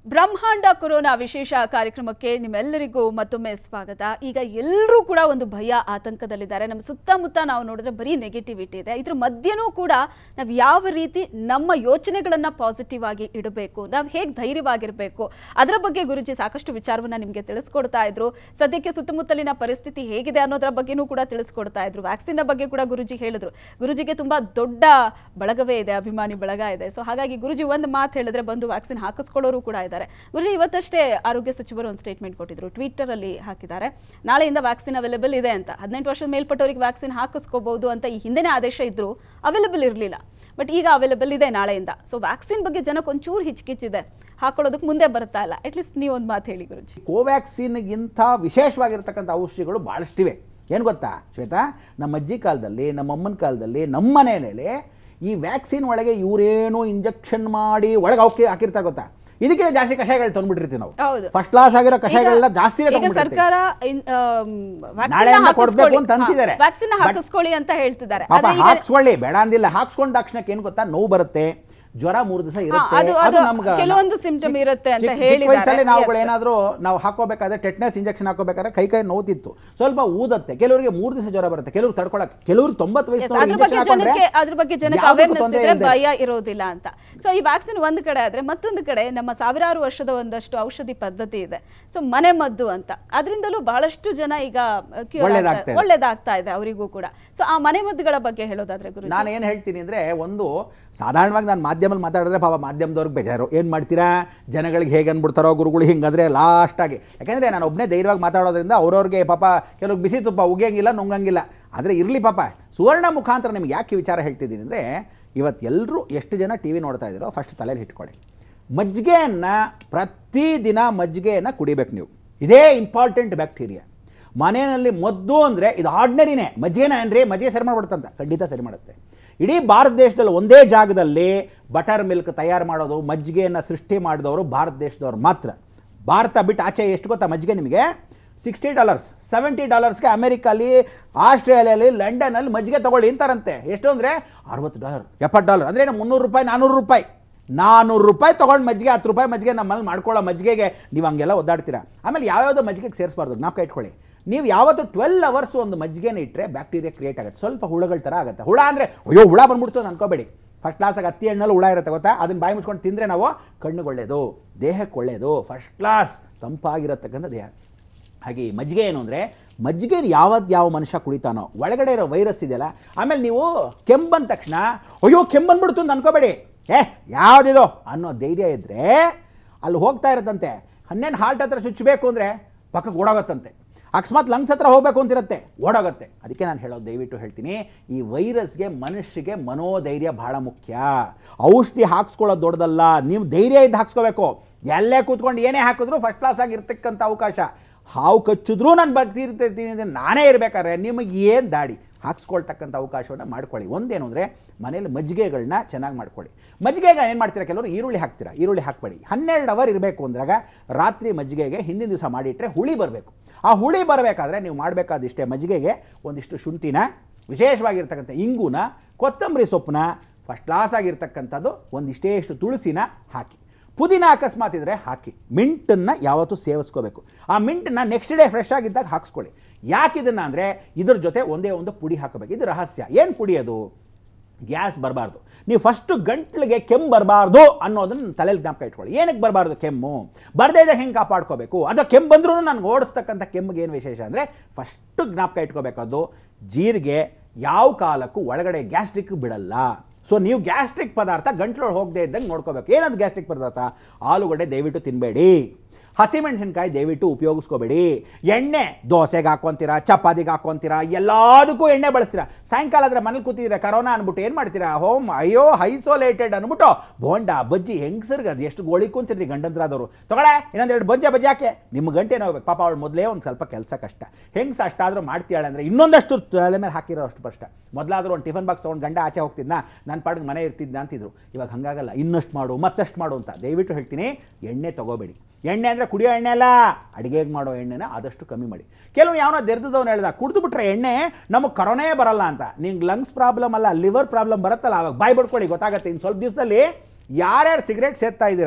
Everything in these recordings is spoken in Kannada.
ಬ್ರಹ್ಮಾಂಡ ಕೊರೋನಾ ವಿಶೇಷ ಕಾರ್ಯಕ್ರಮಕ್ಕೆ ನಿಮ್ಮೆಲ್ಲರಿಗೂ ಮತ್ತೊಮ್ಮೆ ಸ್ವಾಗತ. ಈಗ ಎಲ್ಲರೂ ಕೂಡ ಒಂದು ಭಯ ಆತಂಕದಲ್ಲಿದ್ದಾರೆ. ನಮ್ಮ ಸುತ್ತಮುತ್ತ ನಾವು ನೋಡಿದ್ರೆ ಬರೀ ನೆಗೆಟಿವಿಟಿ ಇದೆ. ಇದ್ರ ಮಧ್ಯನೂ ಕೂಡ ನಾವು ಯಾವ ರೀತಿ ನಮ್ಮ ಯೋಚನೆಗಳನ್ನು ಪಾಸಿಟಿವ್ ಆಗಿ ಇಡಬೇಕು, ನಾವು ಹೇಗೆ ಧೈರ್ಯವಾಗಿರಬೇಕು, ಅದರ ಬಗ್ಗೆ ಗುರುಜಿ ಸಾಕಷ್ಟು ವಿಚಾರವನ್ನು ನಿಮಗೆ ತಿಳಿಸ್ಕೊಡ್ತಾ ಇದ್ರು. ಸದ್ಯಕ್ಕೆ ಸುತ್ತಮುತ್ತಲಿನ ಪರಿಸ್ಥಿತಿ ಹೇಗಿದೆ ಅನ್ನೋದರ ಬಗ್ಗೆನೂ ಕೂಡ ತಿಳಿಸ್ಕೊಡ್ತಾ ಇದ್ರು. ವ್ಯಾಕ್ಸಿನ್ ಬಗ್ಗೆ ಕೂಡ ಗುರುಜಿ ಹೇಳಿದ್ರು. ಗುರುಜಿಗೆ ತುಂಬಾ ದೊಡ್ಡ ಬಳಗವೇ ಇದೆ, ಅಭಿಮಾನಿ ಬಳಗ ಇದೆ. ಸೊ ಹಾಗಾಗಿ ಗುರುಜಿ ಒಂದು ಮಾತು ಹೇಳಿದ್ರೆ ಬಂದು ವ್ಯಾಕ್ಸಿನ್ ಹಾಕಿಸ್ಕೊಳ್ಳೋರು ಕೂಡ ಇದ್ದಾರೆ. ಗುರುಜಿ ಇವತ್ತಷ್ಟೇ ಆರೋಗ್ಯ ಸಚಿವರು ಒಂದು ಸ್ಟೇಟ್ಮೆಂಟ್ ಕೊಟ್ಟಿದ್ರು, ಟ್ವಿಟರ್ ಅಲ್ಲಿ ಹಾಕಿದ್ದಾರೆ. ನಾಳೆಯಿಂದ ವ್ಯಾಕ್ಸಿನ್ ಅವೈಲೇಬಲ್ ಇದೆ ಅಂತ. 18 ವರ್ಷದ ಮೇಲ್ಪಟ್ಟವರಿಗೆ ವ್ಯಾಕ್ಸಿನ್ ಹಾಕಿಸ್ಕೋಬಹುದು ಅಂತ ಈ ಹಿಂದೆನೇ ಆದೇಶ ಇದ್ರು, ಅವೈಲೇಬಲ್ ಇರಲಿಲ್ಲ. ಬಟ್ ಈಗ ಅವೈಲೇಬಲ್ ಇದೆ ನಾಳೆಯಿಂದ. ಸೊ ವ್ಯಾಕ್ಸಿನ್ ಬಗ್ಗೆ ಜನಕ್ಕೆ ಒಂಚೂರು ಹಿಚ್ಕಿಚ್ಚಿದೆ, ಹಾಕೊಳ್ಳೋದಕ್ಕೆ ಮುಂದೆ ಬರ್ತಾ ಇಲ್ಲ. ಅಟ್ಲೀಸ್ಟ್ ನೀವು ಒಂದು ಮಾತು ಹೇಳಿ ಗುರುಜಿ. ಕೋವ್ಯಾಕ್ಸಿನ್ಗಿಂತ ವಿಶೇಷವಾಗಿರ್ತಕ್ಕಂಥ ಔಷಧಿಗಳು ಭಾಳಷ್ಟಿವೆ. ಏನು ಗೊತ್ತಾ ಶ್ವೇತಾ, ನಮ್ಮ ಅಜ್ಜಿ ಕಾಲದಲ್ಲಿ, ನಮ್ಮ ಅಮ್ಮನ ಕಾಲದಲ್ಲಿ, ನಮ್ಮ ಮನೆಯಲ್ಲಿ ಈ ವ್ಯಾಕ್ಸಿನ್ ಒಳಗೆ ಇವರೇನು ಇಂಜೆಕ್ಷನ್ ಮಾಡಿ ಒಳಗೆ ಹಾಕಿರ್ತಾರೆ ಗೊತ್ತಾ. ಇದಕ್ಕೆ ಜಾಸ್ತಿ ಕಷಾಯಗಳು ತಂದ್ಬಿಟ್ಟಿರ್ತೀವಿ ನಾವು. ಫಸ್ಟ್ ಕ್ಲಾಸ್ ಆಗಿರೋ ಕಷಾಯಗಳನ್ನ ಜಾಸ್ತಿ ಸರ್ಕಾರ ಕೊಡ್ಬೇಕು ಅಂತ ಅಂತಿದ್ದಾರೆ. ವ್ಯಾಕ್ಸಿನ್ ಹಾಕಿಸ್ಕೊಳ್ಳಿ ಅಂತ ಹೇಳ್ತಿದ್ದಾರೆ. ಹಾಕ್ಸ್ಕೊಳ್ಳಿ ಬೇಡ ಅಂದಿಲ್ಲ. ಹಾಕ್ಸ್ಕೊಂಡ ತಕ್ಷಣಕ್ಕೆ ಏನು ಗೊತ್ತಾ, ನೋವು ಬರುತ್ತೆ, ಜ್ವರ 3 ದಿವಸ ಇರುತ್ತೆ, ಅದು ನಮ್ಗೆ ಕೆಲವೊಂದು ಸಿಂಪ್ಟಮ್ ಇರುತ್ತೆ ಅಂತ ಹೇಳಿ ವಯಸ್ಸಲ್ಲಿ ನಾವುಗಳು ಏನಾದರೂ ನಾವು ಹಾಕೋಬೇಕಾದ್ರೆ ಟೆಟ್ನೆಸ್ ಇಂಜೆಕ್ಷನ್ ಹಾಕೋಬೇಕಾದ್ರೆ ಕೈ ನೋವುತ್ತಿತ್ತು, ಸ್ವಲ್ಪ ಊದತ್ತೆ, ಕೆಲವರಿಗೆ 3 ದಿವಸ ಜ್ವರ ಬರುತ್ತೆ, ಕೆಲವರು ತಡ್ಕೊಳಕ್ಕೆ, ಕೆಲವರು 90 ವಯಸ್ಸು ಅದ್ರ ಬಗ್ಗೆ ಜನಕ್ಕೆ ಅವೇರ್ನೆಸ್ ಇದ್ರೆ ಭಯ ಇರೋದಿಲ್ಲ ಅಂತ. ಸೊ ಈ ವ್ಯಾಕ್ಸಿನ್ ಒಂದ್ ಕಡೆ ಆದ್ರೆ, ಮತ್ತೊಂದು ಕಡೆ ನಮ್ಮ ಸಾವಿರಾರು ವರ್ಷದ ಒಂದಷ್ಟು ಔಷಧಿ ಪದ್ಧತಿ ಇದೆ. ಸೊ ಮನೆ ಮದ್ದು ಅಂತ, ಅದರಿಂದಲೂ ಬಹಳಷ್ಟು ಜನ ಈಗ ಒಳ್ಳೇದಾಗ್ತಾ ಇದೆ ಅವರಿಗೂ ಕೂಡ. ಸೊ ಆ ಮನೆ ಮದ್ದುಗಳ ಬಗ್ಗೆ ಹೇಳೋದಾದ್ರೆ ಗುರು, ನಾನು ಏನು ಹೇಳ್ತೀನಿ ಅಂದ್ರೆ, ಒಂದು ಸಾಧಾರಣವಾಗಿ ನಾನು ಮಾಧ್ಯಮದಲ್ಲಿ ಮಾತಾಡಿದ್ರೆ ಪಾಪ ಮಾಧ್ಯಮದವ್ರಿಗೆ ಬೇಜಾರು. ಏನು ಮಾಡ್ತೀರಾ, ಜನಗಳಿಗೆ ಹೇಗೆ ಅಂದ್ಬಿಡ್ತಾರೋ ಗುರುಗಳು ಹಿಂಗಾದ್ರೆ ಲಾಸ್ಟಾಗಿ. ಯಾಕೆಂದರೆ ನಾನು ಒಬ್ಬನೇ ಧೈರ್ಯವಾಗಿ ಮಾತಾಡೋದ್ರಿಂದ ಅವ್ರವ್ರಿಗೆ ಪಾಪ ಕೆಲವ್ರಿಗೆ ಬಿಸಿ ತುಪ್ಪ ಉಗಿಯಂಗಿಲ್ಲ, ನುಂಗಂಗಿಲ್ಲ. ಆದರೆ ಇರಲಿ ಪಾಪ, ಸುವರ್ಣ ಮುಖಾಂತರ ನಿಮ್ಗೆ ಯಾಕೆ ವಿಚಾರ ಹೇಳ್ತಿದ್ದೀನಿ ಅಂದರೆ, ಇವತ್ತು ಎಲ್ಲರೂ ಎಷ್ಟು ಜನ ಟಿ ವಿ ನೋಡ್ತಾ ಇದ್ದೀರೋ ಫಸ್ಟ್ ತಲೆಯಲ್ಲಿ ಇಟ್ಕೊಳ್ಳಿ, ಮಜ್ಜಿಗೆಯನ್ನು ಪ್ರತಿದಿನ ಮಜ್ಜಿಗೆಯನ್ನು ಕುಡಿಬೇಕು ನೀವು. ಇದೇ ಇಂಪಾರ್ಟೆಂಟ್ ಬ್ಯಾಕ್ಟೀರಿಯಾ. ಮನೆಯಲ್ಲಿ ಮದ್ದು ಅಂದರೆ ಇದು ಆರ್ಡಿನರಿನೇ. ಮಜ್ಜಿಗೆನ ಏನ್ರಿ, ಮಜ್ಜಿಗೆ ಸರಿ ಮಾಡ್ಬಿಡುತ್ತಂತ, ಖಂಡಿತ ಸರಿ ಮಾಡುತ್ತೆ. ಇಡೀ ಭಾರತ ದೇಶದಲ್ಲಿ ಒಂದೇ ಜಾಗದಲ್ಲಿ ಬಟರ್ ಮಿಲ್ಕ್ ತಯಾರು ಮಾಡೋದು, ಮಜ್ಜಿಗೆಯನ್ನು ಸೃಷ್ಟಿ ಮಾಡಿದವರು ಭಾರತ ದೇಶದವ್ರು ಮಾತ್ರ. ಭಾರತ ಬಿಟ್ಟು ಆಚೆ ಎಷ್ಟು ಗೊತ್ತಾ ಮಜ್ಜಿಗೆ ನಿಮಗೆ, $60, $70ಗೆ ಅಮೆರಿಕಲ್ಲಿ, ಆಸ್ಟ್ರೇಲಿಯಲ್ಲಿ, ಲಂಡನಲ್ಲಿ ಮಜ್ಜಿಗೆ ತೊಗೊಳ್ಳಿ ಅಂತಾರಂತೆ. ಎಷ್ಟು ಅಂದರೆ $60, $70 ಅಂದರೆ $300, $400 ತೊಗೊಂಡು ಮಜ್ಜಿಗೆ, $10 ಮಜ್ಜಿಗೆ ನಮ್ಮಲ್ಲಿ ಮಾಡ್ಕೊಳ್ಳೋ ಮಜ್ಜಿಗೆಗೆ ನೀವು ಹಂಗೆಲ್ಲ ಒದ್ದಾಡ್ತೀರಾ. ಆಮೇಲೆ ಯಾವ್ಯಾವುದೋ ಮಜ್ಜಿಗೆಗೆ ಸೇರಿಸಬಾರ್ದು, ಜ್ಞಾಪಕ ಇಟ್ಕೊಳ್ಳಿ. ನೀವು ಯಾವತ್ತು 12 ಅವರ್ಸ್ ಒಂದು ಮಜ್ಜಿಗೆನ ಇಟ್ಟರೆ ಬ್ಯಾಕ್ಟೀರಿಯಾ ಕ್ರಿಯೇಟ್ ಆಗುತ್ತೆ, ಸ್ವಲ್ಪ ಹುಳುಗಳ ಥರ ಆಗುತ್ತೆ. ಹುಳ ಅಂದರೆ ಅಯ್ಯೋ ಹುಳ ಬಂದ್ಬಿಡ್ತು ಅಂತ ಅನ್ಕೋಬೇಡಿ. ಫಸ್ಟ್ ಕ್ಲಾಸಾಗಿ ಹತ್ತಿ ಹಣ್ಣಲ್ಲಿ ಹುಳ ಇರುತ್ತೆ ಗೊತ್ತಾ, ಅದನ್ನು ಬಾಯಿ ಮುಚ್ಕೊಂಡು ತಿಂದರೆ ನಾವು ಕಣ್ಣಿಗೆ ಒಳ್ಳೆಯದು, ದೇಹಕ್ಕೆ ಒಳ್ಳೆಯದು, ಫಸ್ಟ್ ಕ್ಲಾಸ್ ತಂಪಾಗಿರತಕ್ಕಂಥ ದೇಹ. ಹಾಗೆ ಈ ಮಜ್ಜಿಗೆ ಏನು ಅಂದರೆ, ಮಜ್ಜಿಗೆ ಯಾವ ಮನುಷ್ಯ ಕುಡಿತಾನೋ ಒಳಗಡೆ ಇರೋ ವೈರಸ್ ಇದೆಯಲ್ಲ. ಆಮೇಲೆ ನೀವು ಕೆಮ್ಮು ಬಂದ ತಕ್ಷಣ ಅಯ್ಯೋ ಕೆಮ್ಮು ಬಂದ್ಬಿಡ್ತು ಅಂತ ಅನ್ಕೋಬೇಡಿ, ಯಾವುದಿದೋ ಅನ್ನೋ ಧೈರ್ಯ ಇದ್ದರೆ ಅಲ್ಲಿ ಹೋಗ್ತಾ ಇರುತ್ತಂತೆ. ಹನ್ನೆರಡು ಹಾರ್ಟ್ ಹತ್ರ ಚುಚ್ಚಬೇಕು ಅಂದರೆ ಪಕ್ಕಕ್ಕೆ ಓಡೋಗತ್ತಂತೆ, ಅಕಸ್ಮಾತ್ ಲಂಗ್ಸ್ ಹತ್ರ ಹೋಗಬೇಕು ಅಂತಿರುತ್ತೆ, ಓಡೋಗುತ್ತೆ. ಅದಕ್ಕೆ ನಾನು ಹೇಳೋದು, ದಯವಿಟ್ಟು ಹೇಳ್ತೀನಿ, ಈ ವೈರಸ್ಗೆ ಮನುಷ್ಯಗೆ ಮನೋಧೈರ್ಯ ಭಾಳ ಮುಖ್ಯ. ಔಷಧಿ ಹಾಕ್ಸ್ಕೊಳ್ಳೋದು ದೊಡ್ಡದಲ್ಲ, ನೀವು ಧೈರ್ಯ ಇದ್ದು ಹಾಕ್ಸ್ಕೋಬೇಕು. ಎಲ್ಲೇ ಕೂತ್ಕೊಂಡು ಏನೇ ಹಾಕಿದ್ರು ಫಸ್ಟ್ ಕ್ಲಾಸ್ ಆಗಿರ್ತಕ್ಕಂಥ ಅವಕಾಶ. ಹಾವು ಕಚ್ಚಿದ್ರೂ ನಾನು ಬರ್ತಿರ್ತೀನಿ ಅಂದರೆ ನಾನೇ ಇರಬೇಕಾದ್ರೆ ನಿಮಗೆ ಏನು ದಾಡಿ, ಹಾಕ್ಸ್ಕೊಳ್ತಕ್ಕಂಥ ಅವಕಾಶವನ್ನು ಮಾಡ್ಕೊಳ್ಳಿ. ಒಂದೇನು ಅಂದರೆ, ಮನೇಲಿ ಮಜ್ಜಿಗೆಗಳನ್ನ ಚೆನ್ನಾಗಿ ಮಾಡ್ಕೊಳ್ಳಿ. ಮಜ್ಜಿಗೆಗೆ ಏನು ಮಾಡ್ತೀರಾ, ಕೆಲವರು ಈರುಳ್ಳಿ ಹಾಕ್ತೀರಾ, ಈರುಳ್ಳಿ ಹಾಕಬೇಡಿ. 12 ಅವರ್ ಇರಬೇಕು ಅಂದಾಗ ರಾತ್ರಿ ಮಜ್ಜಿಗೆಗೆ ಹಿಂದಿನ ದಿವಸ ಮಾಡಿಟ್ರೆ ಹುಳಿ ಬರಬೇಕು. ಆ ಹುಳಿ ಬರಬೇಕಾದ್ರೆ ನೀವು ಮಾಡಬೇಕಾದಿಷ್ಟೇ, ಮಜ್ಜಿಗೆಗೆ ಒಂದಿಷ್ಟು ಶುಂಠಿನ, ವಿಶೇಷವಾಗಿರ್ತಕ್ಕಂಥ ಇಂಗುನ, ಕೊತ್ತಂಬರಿ ಸೊಪ್ಪನ್ನ, ಫಸ್ಟ್ ಕ್ಲಾಸ್ ಆಗಿರ್ತಕ್ಕಂಥದ್ದು ಒಂದಿಷ್ಟೇಷ್ಟು ತುಳಸಿನ ಹಾಕಿ, ಪುದೀನ ಅಕಸ್ಮಾತ್ ಇದ್ದರೆ ಹಾಕಿ, ಮಿಂಟನ್ನು ಯಾವತ್ತೂ ಸೇವಿಸ್ಕೋಬೇಕು. ಆ ಮಿಂಟನ್ನು ನೆಕ್ಸ್ಟ್ ಡೇ ಫ್ರೆಶ್ ಆಗಿದ್ದಾಗ ಹಾಕ್ಸ್ಕೊಳ್ಳಿ. ಯಾಕಿದನ್ನು ಅಂದರೆ, ಇದ್ರ ಜೊತೆ ಒಂದೇ ಒಂದು ಪುಡಿ ಹಾಕಬೇಕು. ಇದು ರಹಸ್ಯ. ಏನು ಪುಡಿ ಅದು, ಗ್ಯಾಸ್ ಬರಬಾರ್ದು. ನೀವು ಫಸ್ಟು ಗಂಟ್ಲಿಗೆ ಕೆಮ್ಮು ಬರಬಾರ್ದು ಅನ್ನೋದನ್ನು ತಲೆಯಲ್ಲಿ ಜ್ಞಾಪಕ ಇಟ್ಕೊಳ್ಳಿ. ಏನಕ್ಕೆ ಬರಬಾರ್ದು ಕೆಮ್ಮು, ಬರದೇ ಇದ್ದಾಗ ಹೆಂಗೆ ಕಾಪಾಡ್ಕೋಬೇಕು. ಅದು ಕೆಮ್ಮು ಬಂದ್ರೂ ನನಗೆ ಓಡಿಸ್ತಕ್ಕಂಥ ಕೆಮ್ಮಿಗೆ ಏನು ವಿಶೇಷ ಅಂದರೆ, ಫಸ್ಟು ಜ್ಞಾಪಕ ಇಟ್ಕೋಬೇಕು, ಅದು ಜೀರಿಗೆ ಯಾವ ಕಾಲಕ್ಕೂ ಒಳಗಡೆ ಗ್ಯಾಸ್ಟ್ರಿಕ್ ಬಿಡಲ್ಲ. ಸೊ ನೀವು ಗ್ಯಾಸ್ಟ್ರಿಕ್ ಪದಾರ್ಥ ಗಂಟ್ಲೊಳಗೆ ಹೋಗದೆ ಇದ್ದಂಗೆ ನೋಡ್ಕೋಬೇಕು. ಏನದು ಗ್ಯಾಸ್ಟ್ರಿಕ್ ಪದಾರ್ಥ, ಆಲೂಗಡ್ಡೆ ದಯವಿಟ್ಟು ತಿನ್ನಬೇಡಿ, ಹಸಿಮೆಣಸಿನ್ಕಾಯಿ ದಯವಿಟ್ಟು ಉಪಯೋಗಿಸ್ಕೋಬೇಡಿ. ಎಣ್ಣೆ ದೋಸೆಗೆ ಹಾಕ್ಕೊಂತೀರಾ, ಚಪಾತಿಗೆ ಹಾಕ್ಕೊಂತೀರಾ, ಎಲ್ಲದಕ್ಕೂ ಎಣ್ಣೆ ಬಳಸ್ತೀರಾ. ಸಾಯಂಕಾಲ ಆದರೆ ಮನೇಲಿ ಕೂತಿದ್ರೆ ಕರೋನಾ ಅಂದ್ಬಿಟ್ಟು ಏನು ಮಾಡ್ತೀರಾ, ಅಯ್ಯೋ ಐಸೋಲೇಟೆಡ್ ಅಂದ್ಬಿಟ್ಟು ಬೋಂಡ ಬಜ್ಜಿ ಹೆಂಗಸರ್ಗೆ ಅದು ಎಷ್ಟು ಗೋಳಿ ಕೂತಿರ್ರಿ ಗಂಡಂದ್ರಾದವರು, ತಗೊಳ್ಳೆ ಇನ್ನೊಂದೆರಡು ಬಜ್ಜಿ ಹಾಕಿ, ನಿಮ್ಮ ಗಂಟೆ ಹೋಗ್ಬೇಕು. ಪಾಪ ಅವಳು ಮೊದಲೇ ಒಂದು ಸ್ವಲ್ಪ ಕೆಲಸ ಕಷ್ಟ, ಹೆಂಗ್ಸ ಅಷ್ಟಾದರೂ ಮಾಡ್ತೀಯಾಳೆ ಅಂದರೆ ಇನ್ನೊಂದಷ್ಟು ತಲೆ ಮೇಲೆ ಹಾಕಿರೋ ಅಷ್ಟು ಕಷ್ಟ. ಮೊದಲಾದರೂ ಒಂದು ಟಿಫನ್ ಬಾಕ್ಸ್ ತೊಗೊಂಡು ಗಂಡ ಆಚೆ ಹೋಗ್ತಿದ್ನ, ನಾನು ಪಾಡಿಗೆ ಮನೆ ಇರ್ತಿದ್ನ ಅಂತಿದ್ರು. ಇವಾಗ ಹಾಗಾಗಲ್ಲ, ಇನ್ನಷ್ಟು ಮಾಡು ಮತ್ತಷ್ಟು ಮಾಡು ಅಂತ. ದಯವಿಟ್ಟು ಹೇಳ್ತೀನಿ, ಎಣ್ಣೆ ತೊಗೋಬೇಡಿ. ಎಣ್ಣೆ ಅಂದರೆ ಕುಡಿಯೋ ಎಣ್ಣೆ ಅಲ್ಲ, ಅಡುಗೆಗೆ ಮಾಡೋ ಎಣ್ಣೆನ ಆದಷ್ಟು ಕಮ್ಮಿ ಮಾಡಿ. ಕೆಲವು ಯಾವನೋ ದೆರ್ದದವನು ಹೇಳ್ದ, ಕುಡಿದು ಬಿಟ್ರೆ ಎಣ್ಣೆ ನಮಗೆ ಕರೋನೇ ಬರಲ್ಲ ಅಂತ. ನಿಂಗೆ ಲಂಗ್ಸ್ ಪ್ರಾಬ್ಲಮ್ ಅಲ್ಲ, ಲಿವರ್ ಪ್ರಾಬ್ಲಮ್ ಬರುತ್ತಲ್ಲ, ಅವಾಗ ಬಾಯ್ ಬಿಡ್ಕೊಳ್ಳಿ, ಗೊತ್ತಾಗುತ್ತೆ. ಇನ್ನು ಸ್ವಲ್ಪ ದಿವಸದಲ್ಲಿ ಯಾರ್ಯಾರು ಸಿಗರೇಟ್ ಸೇರ್ತಾ ಇದ್ದೀರಾ,